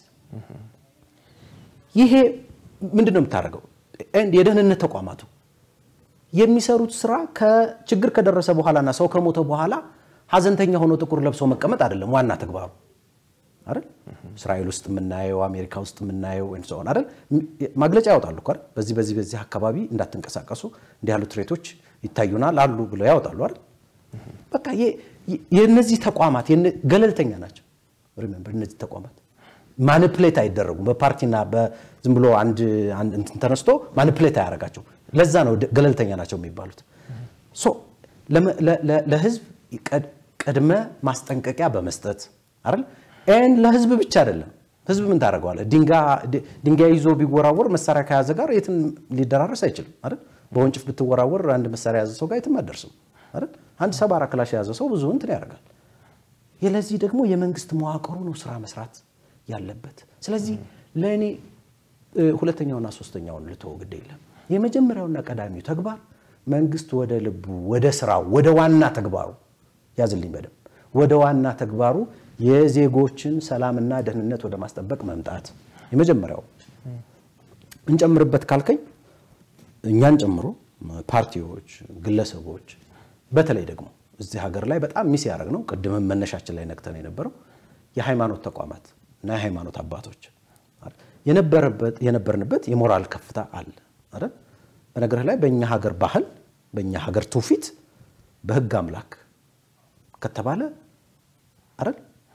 ይሄ ምንድነው የምታረጋው እንደ የደህንነት ተቋማቱ የሚሰሩት ስራ ከችግር ከደረሰ በኋላና ሰው ከሞተ በኋላ ሀዘንተኛ ሆኖ ጥቁር ለብሶ መቀመጥ አይደለም ዋና ተግባሩ አይደል እስራኤል ውስጥ ምናየው አሜሪካ ውስጥ ምናየው and so on አይደል ማግለጫ ያወጣሉ አይደል በዚህ በዚህ በዚህ አካባቢ እንዳትንቀሳቀሱ እንዲያሉ ትሬቶች ይታዩናል አሉ ብለው ያወጣሉ አይደል በቃ የነዚህ ተቋማት ገለልተኛ ናቸው remember እነዚህ ተቋማት ማኒፑሌት አይደረጉም በፓርቲና በዝም ብሎ አንድ አንድ እንትን ተነስቶ ማኒፑሌት ያያረጋቸው ለዛ ነው ገለልተኛ ናቸው የሚባሉት ሶ ለህዝብ ቀድመ ማስጠንቀቂያ በመስጠት አይደል and ለህዝብ ብቻ አይደለም ህዝብ ምን ታረጋዋለ ዲንጋ ዲንጋ ይዞ ቢወራወር መሳሪያ ከያዘ ጋር የትም ሊደራረስ አይችልም አይደል በወንጭፍ ብትወራወር አንድ መሳሪያ ያዘ ሰው ጋር የትም አደርስም አይደል አንድ ሰባራ ክላሽ ያዘ ሰው ብዙ እንትን ያደርጋል የለዚህ ደግሞ የመንግስት መዋቅሩ ነው ስራ መስራት ያለበት ስለዚህ ለኔ ሁለተኛውና ሶስተኛውን ልተወግደ ይላል የመጀመሪያውና ቀዳሚው ተግባር መንግስት ወደ ልቡ ወደ ስራው ወደ ዋና ተግባሩ ያዝልኝ በደም ወደ ዋና ተግባሩ የዜጎችን ሰላምና ደህንነት ወደ ማስጠበቅ መምጣት የመጀመሪያው እንጨምርበት ካልከኝ እኛን ጨምሮ ፓርቲዎች ግለሰቦች በተለይ ደግሞ እዚህ ሀገር ላይ በጣም ሚስ ያደርግ ነው ቀድመን መነሻችን ላይ ነክተን የነበረው የሃይማኖት ተቋማት እና የሃይማኖት አባቶች የነበረበት የነበርንበት የሞራል ከፍታ አለ አይደል በነገር ላይ በእኛ ሀገር ባህል በእኛ ሀገር ትውፊት በህግ አምላክ ከተባለ አይደል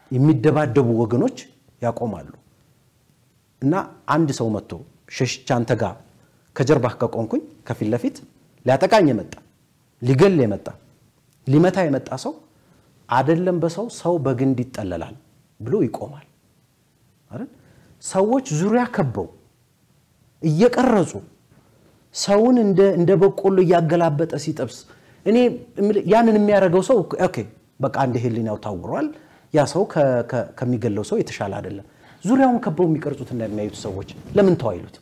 የሚደባደቡ ወገኖች ያቆማሉ እና አንድ ሰው መጥቶ ሸሽቻ አንተ ጋር ከጀርባህ ከቆንኩኝ ከፊት ለፊት ሊያጠቃኝ የመጣ ሊገል የመጣ ሊመታ የመጣ ሰው አይደለም በሰው ሰው በግንድ ይጠለላል ብሎ ይቆማል አይደል ሰዎች ዙሪያ ከበው እየቀረጹ ሰውን እንደ እንደ በቆሎ ያገላበጠ ሲጠብስ እኔ ያንን የሚያረጋው ሰው ኦኬ በቃ አንድ ሄሊናው ታውሯል ያ ሰው ከሚገለው ሰው የተሻለ አይደለም ዙሪያውን ከበው የሚቀርጹት እና የሚያዩት ሰዎች ለምን ተዋይሉት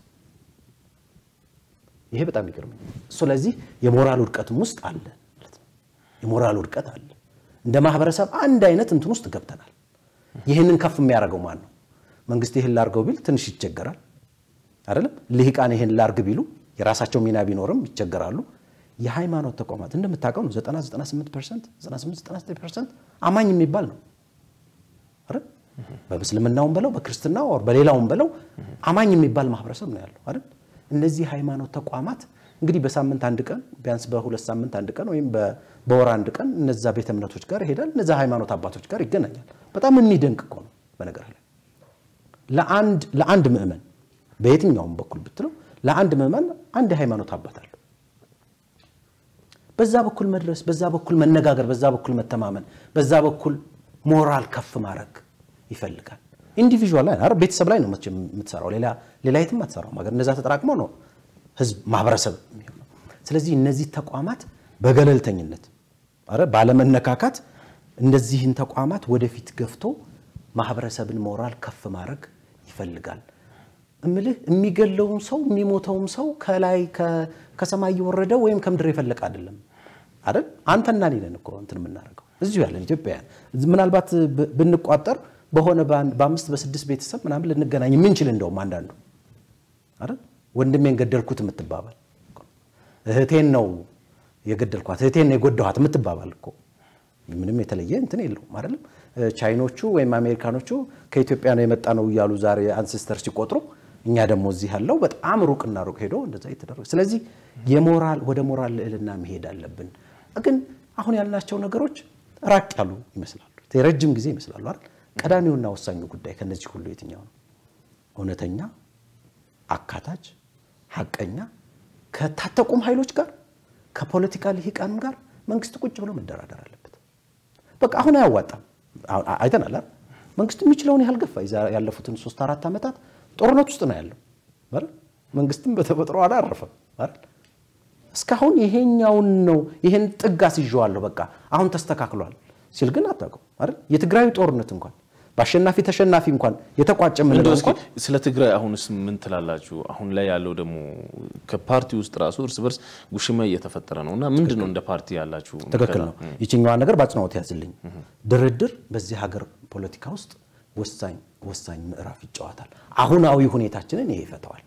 ይሄ በጣም ይገርመኝ ስለዚህ የሞራል ውድቀትም ውስጥ አለ ማለት ነው የሞራል ውድቀት አለ እንደ ማህበረሰብ አንድ አይነት እንትን ውስጥ ገብተናል ይሄንን ከፍ የሚያረጋው ማን ነው መንግስት ይሄን ላርገው ቢል ትንሽ ይቸገራል አይደለም ልሂቃን ይሄን ላርግ ቢሉ የራሳቸው ሚና ቢኖርም ይቸገራሉ የሃይማኖት ተቋማት እንደምታውቀው ነው ዘጠና ዘጠና ስምንት ፐርሰንት ዘጠና ስምንት ዘጠና ዘጠኝ ፐርሰንት አማኝ የሚባል ነው አይደል በእስልምናውም በለው በክርስትናው or በሌላውም በለው አማኝ የሚባል ማህበረሰብ ነው ያለው አይደል እነዚህ ሃይማኖት ተቋማት እንግዲህ በሳምንት አንድ ቀን ቢያንስ በሁለት ሳምንት አንድ ቀን ወይም በወር አንድ ቀን እነዛ ቤተ እምነቶች ጋር ይሄዳል እነዛ ሃይማኖት አባቶች ጋር ይገናኛል በጣም የሚደንቅ እኮ ነው በነገር ላይ ለአንድ ለአንድ ምእመን በየትኛውም በኩል ብትለው ለአንድ ምእመን አንድ ሃይማኖት አባት አለ በዛ በኩል መድረስ በዛ በኩል መነጋገር በዛ በኩል መተማመን በዛ በኩል ሞራል ከፍ ማድረግ ይፈልጋል ኢንዲቪጁዋል ላይ አረ ቤተሰብ ላይ ነው የምትሰራው ሌላ ሌላ የትም አትሰራው ማለት እነዛ ተጠራቅመው ነው ህዝብ ማህበረሰብ የሚሆነው ስለዚህ እነዚህ ተቋማት በገለልተኝነት አረ ባለመነካካት እነዚህን ተቋማት ወደፊት ገፍቶ ማህበረሰብን ሞራል ከፍ ማድረግ ይፈልጋል እምልህ የሚገለውም ሰው የሚሞተውም ሰው ከላይ ከሰማይ ይወረደው ወይም ከምድር ይፈልቅ አይደለም አይደል አንተና እኔ ነን እኮ እንትን የምናረጋው እዚሁ ያለን ኢትዮጵያውያን ምናልባት ብንቋጠር በሆነ በአምስት በስድስት ቤተሰብ ምናምን ልንገናኝ የምንችል እንደውም አንዳንዱ አይደል ወንድሜን ገደልኩት የምትባባል እህቴን ነው የገደልኳት እህቴን ነው የጎዳኋት የምትባባል እኮ ምንም የተለየ እንትን የለውም አይደለም ቻይኖቹ ወይም አሜሪካኖቹ ከኢትዮጵያ ነው የመጣ ነው ይያሉ ዛሬ አንሴስተር ሲቆጥሩ እኛ ደግሞ እዚህ ያለው በጣም ሩቅና ሩቅ ሄዶ እንደዛ ይተደረገ ስለዚህ የሞራል ወደ ሞራል ልዕልና መሄድ አለብን ግን አሁን ያልናቸው ነገሮች ራቅ ያሉ ይመስላሉ ተረጅም ጊዜ ይመስላሉ አይደል ቀዳሚውና ወሳኙ ጉዳይ ከነዚህ ሁሉ የትኛው ነው ኦነተኛ አካታች ሐቀኛ ከታጠቁም ኃይሎች ጋር ከፖለቲካል ሂቃንም ጋር መንግስት ቁጭ ብሎ መደራደር አለበት በቃ አሁን አያዋጣም አይተናል አይደል መንግስት የሚችለውን ያህል ገፋ ያለፉትን ሶስት አራት አመታት ጦርነት ውስጥ ነው ያለው አይደል መንግስትም በተፈጥሮ አላረፈም አይደል እስካሁን ይሄኛውን ነው ይሄን ጥጋስ ይዟዋለሁ በቃ አሁን ተስተካክሏል ሲል ግን አታውቁም አይደል የትግራይ ጦርነት እንኳን ባሸናፊ ተሸናፊ እንኳን የተቋጨ ምን ነው እንኳን ስለ ትግራይ አሁንስ ምን ትላላችሁ አሁን ላይ ያለው ደግሞ ከፓርቲ ውስጥ ራሱ እርስ በርስ ጉሽማ እየተፈጠረ ነውና ምንድነው እንደ ፓርቲ ያላችሁ ተከክል ነው ይችኛው ነገር ባጽናውት ያዝልኝ ድርድር በዚህ ሀገር ፖለቲካ ውስጥ ወሳኝ ወሳኝ ምዕራፍ ይጫወታል አሁናዊ ሁኔታችንን ይሄ ይፈታዋል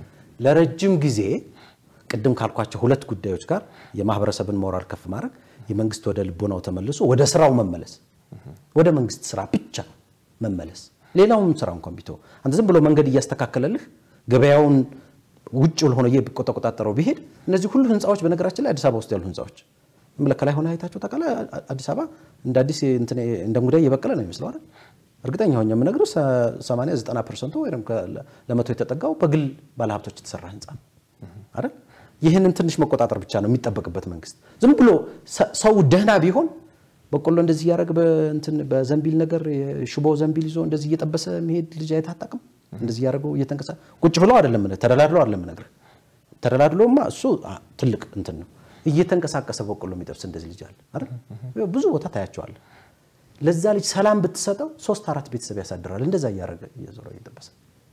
ለረጅም ጊዜ ቅድም ካልኳቸው ሁለት ጉዳዮች ጋር የማህበረሰብን ሞራል ከፍ ማድረግ የመንግስት ወደ ልቦናው ተመልሶ ወደ ስራው መመለስ ወደ መንግስት ስራ ብቻ መመለስ ሌላውን ስራ እንኳን ቢተው አንተ ዝም ብሎ መንገድ እያስተካከለልህ ገበያውን ውጭ ሆኖ እየቆጣቆጣጠረው ቢሄድ እነዚህ ሁሉ ህንጻዎች በነገራችን ላይ አዲስ አበባ ውስጥ ያሉ ህንጻዎች ምልከላይ ሆነ አይታችሁ ተቀላ አዲስ አበባ እንደ አዲስ እንትን እንደ ሙዳይ እየበቀለ ነው የሚመስለው አይደል እርግጠኛ ሆኜ የምነግርህ ሰማንያ ዘጠና ፐርሰንት ወይም ለመቶ የተጠጋው በግል ባለሀብቶች የተሰራ ህንጻ አይደል ይሄንን ትንሽ መቆጣጠር ብቻ ነው የሚጠበቅበት መንግስት ዝም ብሎ ሰው ደህና ቢሆን በቆሎ እንደዚህ ያረግ በእንትን በዘንቢል ነገር ሽቦ ዘንቢል ይዞ እንደዚህ እየጠበሰ መሄድ ልጅ አይታጣቅም እንደዚህ ያረገው እየተንቀሳ ቁጭ ብለው አይደለም ተደላድለው አይደለም ነገር ተደላድሎማ እሱ ትልቅ እንትን ነው እየተንቀሳቀሰ በቆሎ የሚጠብስ እንደዚህ ልጅ አለ አይደል ብዙ ቦታ ታያቸዋል ለዛ ልጅ ሰላም ብትሰጠው ሶስት አራት ቤተሰብ ያሳድራል እንደዛ ያረገ እየዞረ እየጠበሰ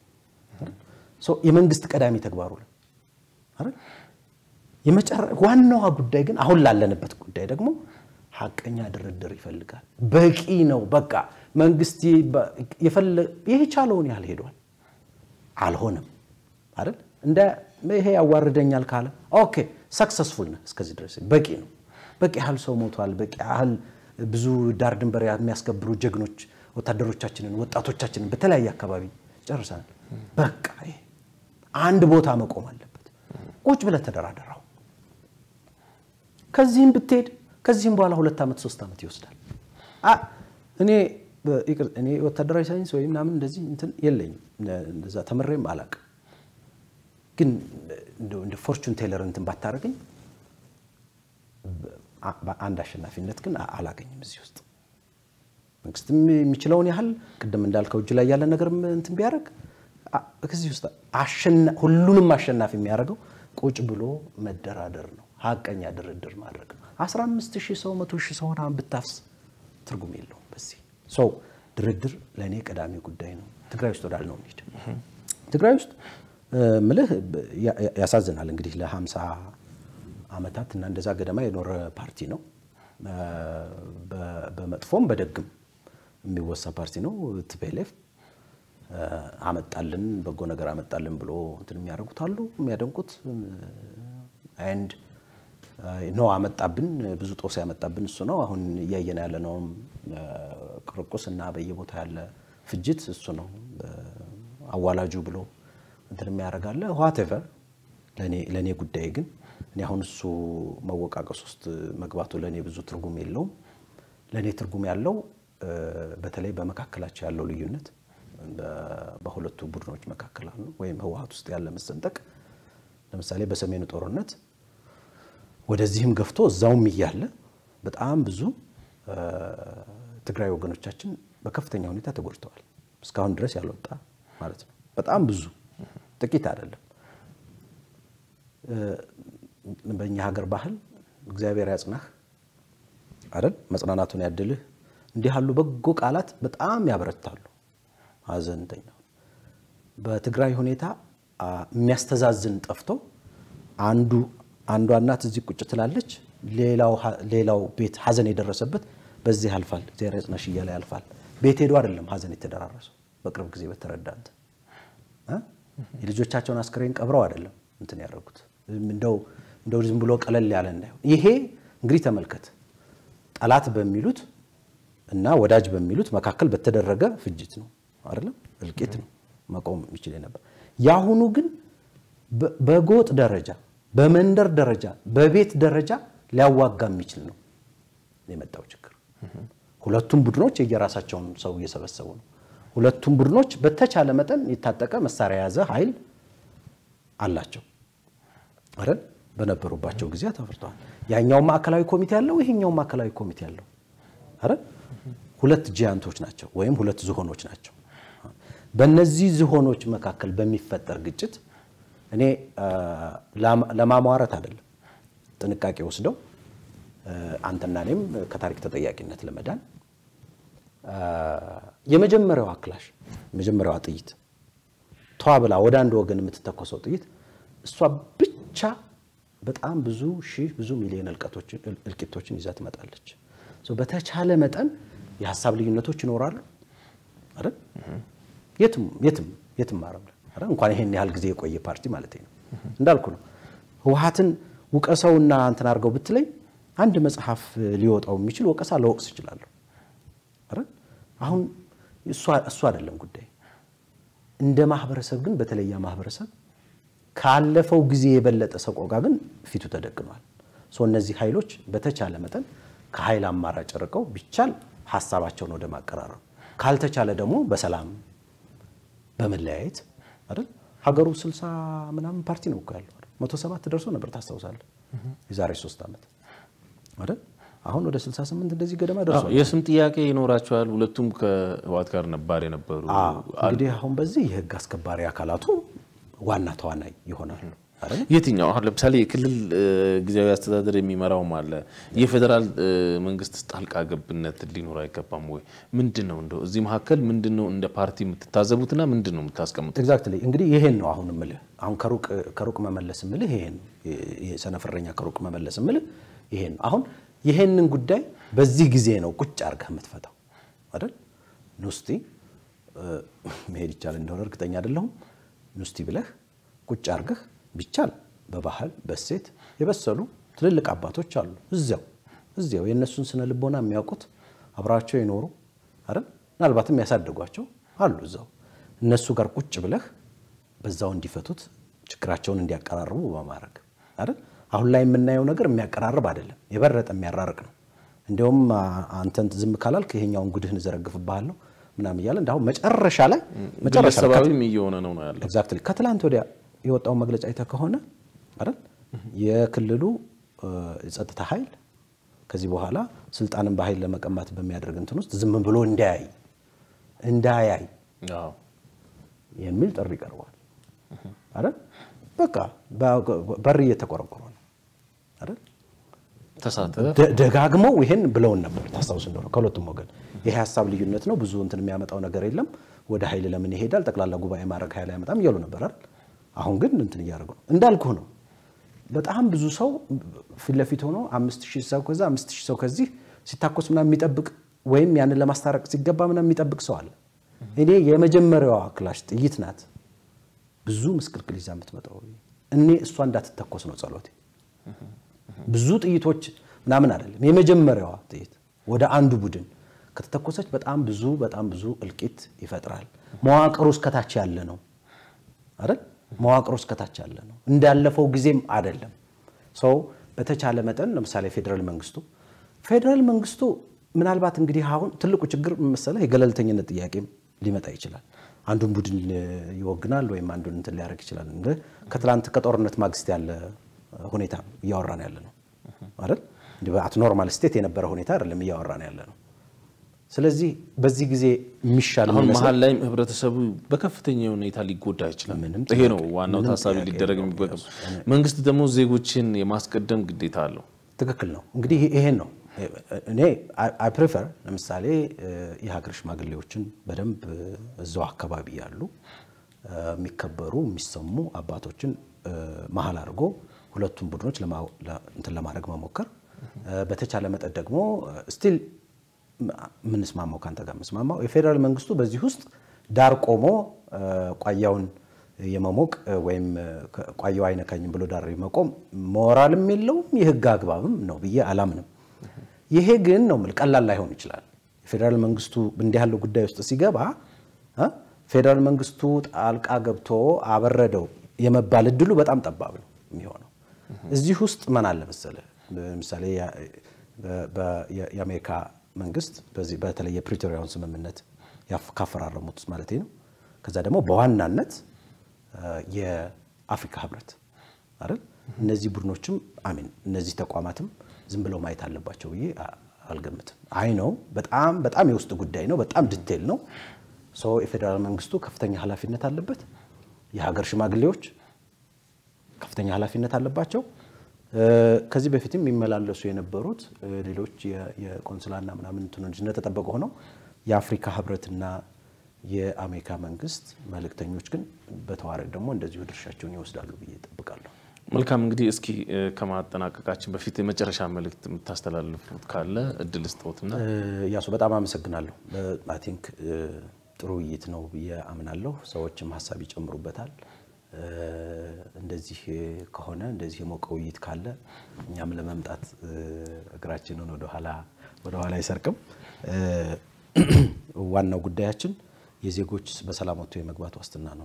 ሶ የመንግስት ቀዳሚ ተግባሩ አይደል የመጨረ ዋናው ጉዳይ ግን አሁን ላለንበት ጉዳይ ደግሞ ሐቀኛ ድርድር ይፈልጋል በቂ ነው በቃ መንግስት ይፈል ይቻለውን ያህል ሄዷል አልሆነም አይደል እንደ ይሄ ያዋርደኛል ካለ ኦኬ ሰክሰስፉል ነው እስከዚህ ድረስ በቂ ነው በቂ ያህል ሰው ሞቷል በቂ ያህል ብዙ ዳር ድንበር የሚያስከብሩ ጀግኖች ወታደሮቻችንን ወጣቶቻችንን በተለያየ አካባቢ ጨርሰናል በቃ አንድ ቦታ መቆም አለበት ቁጭ ብለ ተደራደራው ከዚህም ብትሄድ ከዚህም በኋላ ሁለት አመት ሶስት አመት ይወስዳል አ እኔ እኔ ወታደራዊ ሳይንስ ወይ ምናምን እንደዚህ እንትን የለኝም እንደዛ ተመረም አላቅ ግን እንደ ፎርቹን ቴለር እንትን ባታረገኝ አንድ አሸናፊነት ግን አላገኝም እዚህ ውስጥ መንግስትም የሚችለውን ያህል ቅድም እንዳልከው እጅ ላይ ያለ ነገር እንትን ቢያረግ ከዚህ ውስጥ አሸና ሁሉንም አሸናፊ የሚያረጋው ቁጭ ብሎ መደራደር ነው ሀቀኛ ድርድር ማድረግ ነው አስራ አምስት ሺህ ሰው መቶ ሺህ ሰው ሆነ ብታፍስ ትርጉም የለውም በዚህ ሰው ድርድር ለኔ ቀዳሚ ጉዳይ ነው ትግራይ ውስጥ ወዳል ነው እንዴ ትግራይ ውስጥ ምልህ ያሳዝናል እንግዲህ ለ50 አመታት እና እንደዛ ገደማ የኖረ ፓርቲ ነው በመጥፎም በደግም የሚወሳ ፓርቲ ነው ቲፒኤልኤፍ አመጣልን በጎ ነገር አመጣልን ብሎ እንትን የሚያደርጉት አሉ የሚያደንቁት አንድ ነው አመጣብን ብዙ ጦስ ያመጣብን እሱ ነው አሁን ያየና ያለ ነው ቅርቁስና በየቦታ ያለ ፍጅት እሱ ነው አዋላጁ ብሎ እንትን የሚያረጋለ whatever ለኔ ለኔ ጉዳይ ግን እኔ አሁን እሱ መወቃቀስ ውስጥ መግባቱ ለኔ ብዙ ትርጉም የለውም ለኔ ትርጉም ያለው በተለይ በመካከላቸው ያለው ልዩነት በሁለቱ ቡድኖች መካከል አሉ ወይም ህወሓት ውስጥ ያለ መሰንጠቅ ለምሳሌ በሰሜኑ ጦርነት ወደዚህም ገፍቶ እዛውም ይያለ በጣም ብዙ ትግራይ ወገኖቻችን በከፍተኛ ሁኔታ ተጎድተዋል እስካሁን ድረስ ያልወጣ ማለት ነው በጣም ብዙ ጥቂት አይደለም በእኛ ሀገር ባህል እግዚአብሔር ያጽናህ አይደል መጽናናቱን ያድልህ እንዲህ ያሉ በጎ ቃላት በጣም ያበረታሉ አዘንተኛው በትግራይ ሁኔታ የሚያስተዛዝን ጠፍቶ አንዱ አንዷ እናት እዚህ ቁጭ ትላለች ሌላው ሌላው ቤት ሐዘን የደረሰበት በዚህ ያልፋል እግዚአብሔር ያጽናሽ ይያለ ያልፋል ቤት ሄዶ አይደለም ሐዘን የተደራረሰው በቅርብ ጊዜ በተረዳንት እ የልጆቻቸውን አስከሬን ቀብረው አይደለም እንትን ያደረጉት እንደው እንደው ዝም ብሎ ቀለል ያለ እንዳይሆን ይሄ እንግዲህ ተመልከት ጠላት በሚሉት እና ወዳጅ በሚሉት መካከል በተደረገ ፍጅት ነው አይደለም እልቂት ነው መቆም ይችላል ነበር ያሁኑ ግን በጎጥ ደረጃ በመንደር ደረጃ በቤት ደረጃ ሊያዋጋ የሚችል ነው የመጣው ችግር ሁለቱም ቡድኖች የየራሳቸውን ሰው እየሰበሰቡ ነው ሁለቱም ቡድኖች በተቻለ መጠን የታጠቀ መሳሪያ ያዘ ኃይል አላቸው አይደል በነበሩባቸው ጊዜ ተፈርቷል ያኛው ማዕከላዊ ኮሚቴ ያለው ይሄኛው ማዕከላዊ ኮሚቴ ያለው አይደል ሁለት ጂያንቶች ናቸው ወይም ሁለት ዝሆኖች ናቸው በእነዚህ ዝሆኖች መካከል በሚፈጠር ግጭት እኔ ለማማራት አይደለም ጥንቃቄ ወስደው አንተና እኔም ከታሪክ ተጠያቂነት ለመዳን የመጀመሪያው አክላሽ የመጀመሪያው ጥይት ተዋብላ ወደ አንድ ወገን የምትተኮሰው ጥይት እሷ ብቻ በጣም ብዙ ሺህ ብዙ ሚሊዮን እልቀቶችን እልቂቶችን ይዛ ትመጣለች ሶ በተቻለ መጠን የሐሳብ ልዩነቶች ይኖራሉ አይደል የትም የትም የትም ማረም አይደል እንኳን ይሄን ያህል ጊዜ የቆየ ፓርቲ ማለት ነው እንዳልኩ ነው ህወሓትን ወቀሰውና አንተን አርገው ብትለይ አንድ መጽሐፍ ሊወጣው የሚችል ወቀሳ ለወቅስ ይችላል አይደል አሁን እሱ እሱ አይደለም ጉዳይ እንደ ማህበረሰብ ግን በተለያ ማህበረሰብ ካለፈው ጊዜ የበለጠ ሰቆቃ ግን ፊቱ ተደቅኗል ሶ እነዚህ ኃይሎች በተቻለ መጠን ከኃይል አማራጭ ርቀው ቢቻል ሐሳባቸውን ወደ ማቀራረብ ካልተቻለ ደግሞ በሰላም በመለያየት አይደል ሀገሩ ስልሳ ምናምን ፓርቲ ነው እኮ ያለው መቶ ሰባት ደርሶ ነበር ታስተውሳለህ የዛሬ ሶስት አመት አይደል አሁን ወደ ስልሳ ስምንት እንደዚህ ገደማ ደርሶ የስም ጥያቄ ይኖራቸዋል ሁለቱም ከህወሓት ጋር ነበር የነበሩ እንግዲህ አሁን በዚህ የህግ አስከባሪ አካላቱ ዋና ተዋናይ ይሆናል አይደል የትኛው አሁን ለምሳሌ የክልል ጊዜያዊ አስተዳደር የሚመራው ማለት የፌደራል መንግስት ጣልቃ ገብነት ሊኖር አይገባም ወይ ምንድነው እንደው እዚህ መሐከል ምንድነው እንደ ፓርቲ የምትታዘቡትና ምንድነው የምታስቀምጡት ኤግዛክትሊ እንግዲህ ይሄን ነው አሁን ምልህ አሁን ከሩቅ ከሩቅ መመለስ ምልህ ይሄን የሰነፈረኛ ከሩቅ መመለስ ምልህ ይሄን አሁን ይሄንን ጉዳይ በዚህ ጊዜ ነው ቁጭ አርገህ የምትፈታው አይደል ኑስቲ መሄድ ይቻላል እንደሆነ እርግጠኛ አይደለሁም ኑስቲ ብለህ ቁጭ አርገህ ቢቻል በባህል በሴት የበሰሉ ትልልቅ አባቶች አሉ እዚያው እዚያው የነሱን ስነ ልቦና የሚያውቁት አብራቸው ይኖሩ አይደል ምናልባትም ያሳደጓቸው አሉ እዛው እነሱ ጋር ቁጭ ብለህ በዛው እንዲፈቱት ችግራቸውን እንዲያቀራርቡ በማድረግ አይደል አሁን ላይ የምናየው ነገር የሚያቀራርብ አይደለም የበረጠ የሚያራርቅ ነው እንደውም አንተን ዝም ካላልክ ይሄኛውን ጉድህን ዘረግፍብሃለሁ ምናም ይያለ እንዳው መጨረሻ ላይ መጨረሻ ሰባዊም እየሆነ ነው ነው ያለው ኤግዛክትሊ ከትላንት ወዲያ የወጣው መግለጫ አይተ ከሆነ አይደል የክልሉ ጸጥታ ኃይል ከዚህ በኋላ ስልጣንን በኃይል ለመቀማት በሚያደርግ እንትን ውስጥ ዝም ብሎ እንዳያይ እንዳያይ አዎ የሚል ጥሪ ቀርቧል አይደል በቃ በር እየተቆረቆረ ነው አይደል ተሳተፈ ደጋግመው ይሄን ብለው ነበር ታስታውስ እንደሆነ ከሁለቱም ወገን ይሄ ሐሳብ ልዩነት ነው ብዙ እንትን የሚያመጣው ነገር የለም ወደ ኃይል ለምን ይሄዳል ጠቅላላ ጉባኤ ማረግ ኃይል ያመጣም ይሉ ነበር አይደል አሁን ግን እንትን ያያርጉ ነው እንዳልኩ ነው በጣም ብዙ ሰው ፍለፊት ሆኖ አምስት ሺህ ሰው ከዛ አምስት ሺህ ሰው ከዚህ ሲታኮስ ምናምን የሚጠብቅ ወይም ያንን ለማስታረቅ ሲገባ ምናምን የሚጠብቅ ሰው አለ እኔ የመጀመሪያዋ ክላሽ ጥይት ናት ብዙ ምስክልክል ይዛ የምትመጣው እኔ እሷ እንዳትተኮስ ነው ጸሎቴ ብዙ ጥይቶች ምናምን አይደለም የመጀመሪያዋ ጥይት ወደ አንዱ ቡድን ከተተኮሰች በጣም ብዙ በጣም ብዙ እልቂት ይፈጥራል መዋቅሩ እስከታች ያለ ነው አይደል መዋቅሩ እስከታች ያለ ነው እንዳለፈው ጊዜም አይደለም ሰው በተቻለ መጠን ለምሳሌ ፌደራል መንግስቱ ፌደራል መንግስቱ ምናልባት እንግዲህ አሁን ትልቁ ችግር መሰለህ የገለልተኝነት ጥያቄም ሊመጣ ይችላል አንዱን ቡድን ይወግናል ወይም አንዱን እንትን ሊያረግ ይችላል እንደ ከትላንት ከጦርነት ማግስት ያለ ሁኔታ ያወራን ያለ ነው አይደል እንደ አት ኖርማል ስቴት የነበረ ሁኔታ አይደለም ያወራን ያለ ነው ስለዚህ በዚህ ጊዜ ሚሻል አሁን መሐል ላይ ህብረተሰቡ በከፍተኛ ሁኔታ ሊጎዳ ይችላል ይሄ ነው ዋናው ታሳቢ ሊደረግ የሚገባው መንግስት ደግሞ ዜጎችን የማስቀደም ግዴታ አለው ትክክል ነው እንግዲህ ይሄን ነው እኔ አይ ፕሪፈር ለምሳሌ የሀገር ሽማግሌዎችን በደንብ እዛው አካባቢ ያሉ የሚከበሩ የሚሰሙ አባቶችን መሐል አድርጎ ሁለቱም ቡድኖች እንትን ለማድረግ መሞከር በተቻለ መጠን ደግሞ ስቲል ምን ስማማው ካንተ ጋር መስማማው የፌደራል መንግስቱ በዚህ ውስጥ ዳር ቆሞ ቋያውን የመሞቅ ወይም ቋያው አይነካኝም ብሎ ዳር ይመቆም ሞራልም የለውም የህግ አግባብም ነው ብዬ አላምንም ይሄ ግን ነው ማለት ቀላል ላይሆን ይችላል የፌደራል መንግስቱ እንዲህ ያለው ጉዳይ ውስጥ ሲገባ ፌደራል መንግስቱ ጣልቃ ገብቶ አበረደው የመባል እድሉ በጣም ጠባብ ነው የሚሆነው እዚህ ውስጥ ማን አለ መሰለ ለምሳሌ የአሜሪካ መንግስት በዚህ በተለየ ፕሪቶሪያውን ስምምነት ያፈራረሙት ማለት ነው ከዛ ደግሞ በዋናነት የአፍሪካ ህብረት አይደል እነዚህ ቡድኖችም አሜን እነዚህ ተቋማትም ዝም ብለው ማየት አለባቸው ብዬ አልገምትም አይ ነው በጣም በጣም የውስጥ ጉዳይ ነው በጣም ዲቴል ነው ሶ የፌደራል መንግስቱ ከፍተኛ ኃላፊነት አለበት የሀገር ሽማግሌዎች ከፍተኛ ኃላፊነት አለባቸው ከዚህ በፊትም ይመላለሱ የነበሩት ሌሎች የኮንሱላና ምናምን እንትኖች እንደተጠበቀ ሆነው የአፍሪካ ህብረትና የአሜሪካ መንግስት መልእክተኞች ግን በተዋረድ ደግሞ እንደዚሁ ድርሻቸውን ይወስዳሉ ብዬ እጠብቃለሁ መልካም እንግዲህ እስኪ ከማጠናቀቃችን በፊት የመጨረሻ መልእክት የምታስተላልፉት ካለ እድል ስጦትና ያሱ በጣም አመሰግናለሁ አይ ቲንክ ጥሩ ውይይት ነው ብዬ አምናለሁ ሰዎችም ሐሳብ ይጨምሩበታል እንደዚህ ከሆነ እንደዚህ የሞቀ ውይይት ካለ እኛም ለመምጣት እግራችንን ወደ ኋላ ወደ ኋላ አይሰርቅም ዋናው ጉዳያችን የዜጎች በሰላም ወጥቶ የመግባት ዋስትና ነው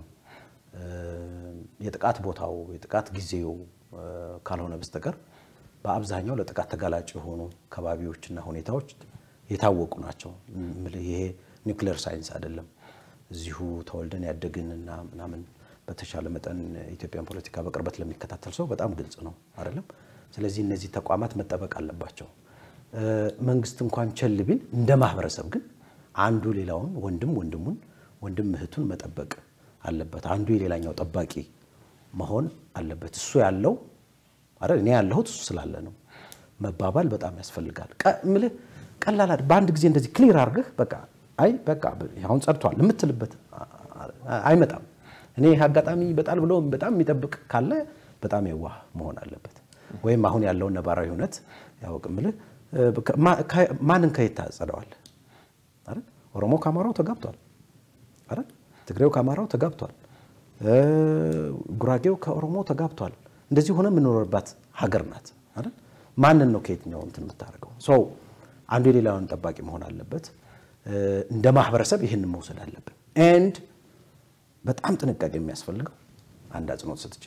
የጥቃት ቦታው የጥቃት ጊዜው ካልሆነ በስተቀር በአብዛኛው ለጥቃት ተጋላጭ የሆኑ ከባቢዎችና ሁኔታዎች የታወቁ ናቸው ይሄ ኒውክሌር ሳይንስ አይደለም እዚሁ ተወልደን ያደግንና ምናምን በተሻለ መጠን ኢትዮጵያን ፖለቲካ በቅርበት ለሚከታተል ሰው በጣም ግልጽ ነው አይደለም ስለዚህ እነዚህ ተቋማት መጠበቅ አለባቸው መንግስት እንኳን ቸል ቢል እንደ ማህበረሰብ ግን አንዱ ሌላውን ወንድም ወንድሙን ወንድም እህቱን መጠበቅ አለበት አንዱ የሌላኛው ጠባቂ መሆን አለበት እሱ ያለው አይደል እኔ ያለሁት እሱ ስላለ ነው መባባል በጣም ያስፈልጋል ምልህ ቀላል በአንድ ጊዜ እንደዚህ ክሊር አርገህ በቃ አይ በቃ አሁን ጸድቷል የምትልበት አይመጣም እኔ አጋጣሚ በጣል ብሎ በጣም የሚጠብቅ ካለ በጣም የዋህ መሆን አለበት ወይም አሁን ያለው ነባራዊ ሁኔታ ያውቅምልህ ማንን ከይታጸደዋል አይደል ኦሮሞ ካማራው ተጋብቷል አይደል ትግሬው ካማራው ተጋብቷል ጉራጌው ከኦሮሞ ተጋብቷል እንደዚህ ሆነ ምንኖርባት ሀገር ናት አይደል ማንን ነው ከየትኛው እንትን የምታረገው ሶ አንዱ የሌላውን ጠባቂ መሆን አለበት እንደ ማህበረሰብ ይሄንን መውሰድ አለበት and በጣም ጥንቃቄ የሚያስፈልገው አንድ አጽኖት ሰጥቼ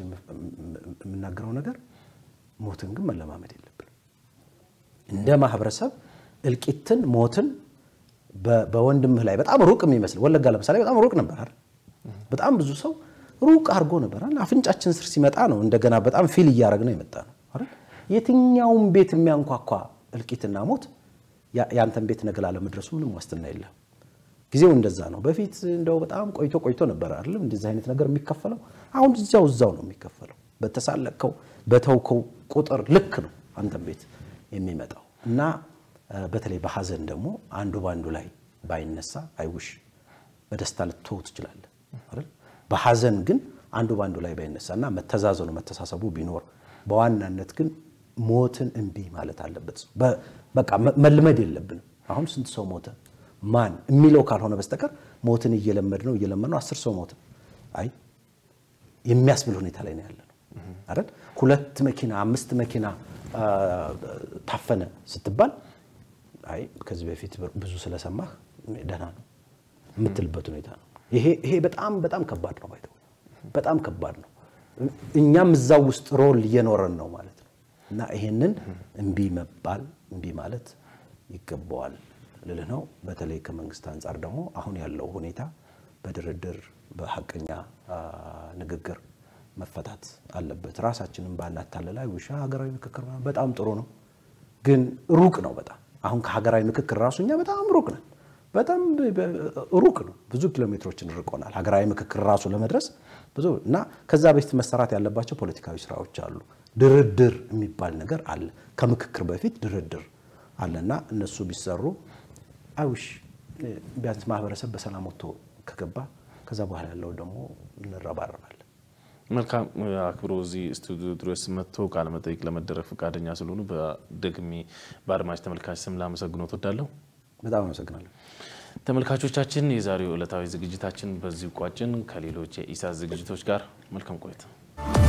የምናገረው ነገር ሞትን ግን መለማመድ የለብንም እንደ ማህበረሰብ እልቂትን ሞትን በወንድምህ ላይ በጣም ሩቅ የሚመስል ወለጋ ለምሳሌ በጣም ሩቅ ነበር አይደል በጣም ብዙ ሰው ሩቅ አርጎ ነበር አይደል አፍንጫችን ስር ሲመጣ ነው እንደገና በጣም ፊል ያያረግነው የመጣ ነው አይደል የትኛውም ቤት የሚያንኳኳ እልቂትና ሞት ያንተን ቤት ነገላ ለመድረሱ ምንም ዋስትና የለም ጊዜው እንደዛ ነው በፊት እንደው በጣም ቆይቶ ቆይቶ ነበር አይደል እንደዚህ አይነት ነገር የሚከፈለው አሁን እዛው እዛው ነው የሚከፈለው በተሳለከው በተውከው ቁጥር ልክ ነው አንተን ቤት የሚመጣው እና በተለይ በሐዘን ደግሞ አንዱ ባንዱ ላይ ባይነሳ አይውሽ በደስታ ልትወት ይችላል አይደል በሐዘን ግን አንዱ ባንዱ ላይ ባይነሳና መተዛዘኑ መተሳሰቡ ቢኖር በዋናነት ግን ሞትን እንቢ ማለት አለበት በቃ መልመድ የለብንም አሁን ስንት ሰው ሞተ ማን የሚለው ካልሆነ በስተቀር ሞትን እየለመድ ነው እየለመድ ነው አስር ሰው ሞተ አይ የሚያስብል ሁኔታ ላይ ነው ያለነው አይደል ሁለት መኪና አምስት መኪና ታፈነ ስትባል አይ ከዚህ በፊት ብዙ ስለሰማህ ደህና ነው የምትልበት ሁኔታ ነው ይሄ ይሄ በጣም በጣም ከባድ ነው ባይተው በጣም ከባድ ነው እኛም እዛው ውስጥ ሮል እየኖረን ነው ማለት ነው እና ይሄንን እንቢ መባል እንቢ ማለት ይገባዋል ለለ ነው በተለይ ከመንግስት አንፃር ደግሞ አሁን ያለው ሁኔታ በድርድር በሐቀኛ ንግግር መፈታት አለበት ራሳችንን ባናታለላ ውሻ ሀገራዊ ምክክር በጣም ጥሩ ነው ግን ሩቅ ነው በጣም አሁን ከሀገራዊ ምክክር ራሱኛ በጣም ሩቅ ነው በጣም ሩቅ ነው ብዙ ኪሎሜትሮችን ርቆናል ሀገራዊ ምክክር ራሱ ለመድረስ ብዙ እና ከዛ በፊት መሰራት ያለባቸው ፖለቲካዊ ስራዎች አሉ ድርድር የሚባል ነገር አለ ከምክክር በፊት ድርድር አለና እነሱ ቢሰሩ አይውሽ ቢያንስ ማህበረሰብ በሰላም ወጥቶ ከገባ ከዛ በኋላ ያለው ደግሞ እንረባረባለን መልካም አክብሮ እዚህ ስቱዲዮ ድረስ መጥቶ ቃለ መጠይቅ ለመደረግ ፈቃደኛ ስለሆኑ በድግሚ በአድማጭ ተመልካች ስም ላመሰግኖት ወዳለሁ በጣም አመሰግናለሁ ተመልካቾቻችን የዛሬው ዕለታዊ ዝግጅታችን በዚህ ቋጭን ከሌሎች የኢሳት ዝግጅቶች ጋር መልካም ቆይታ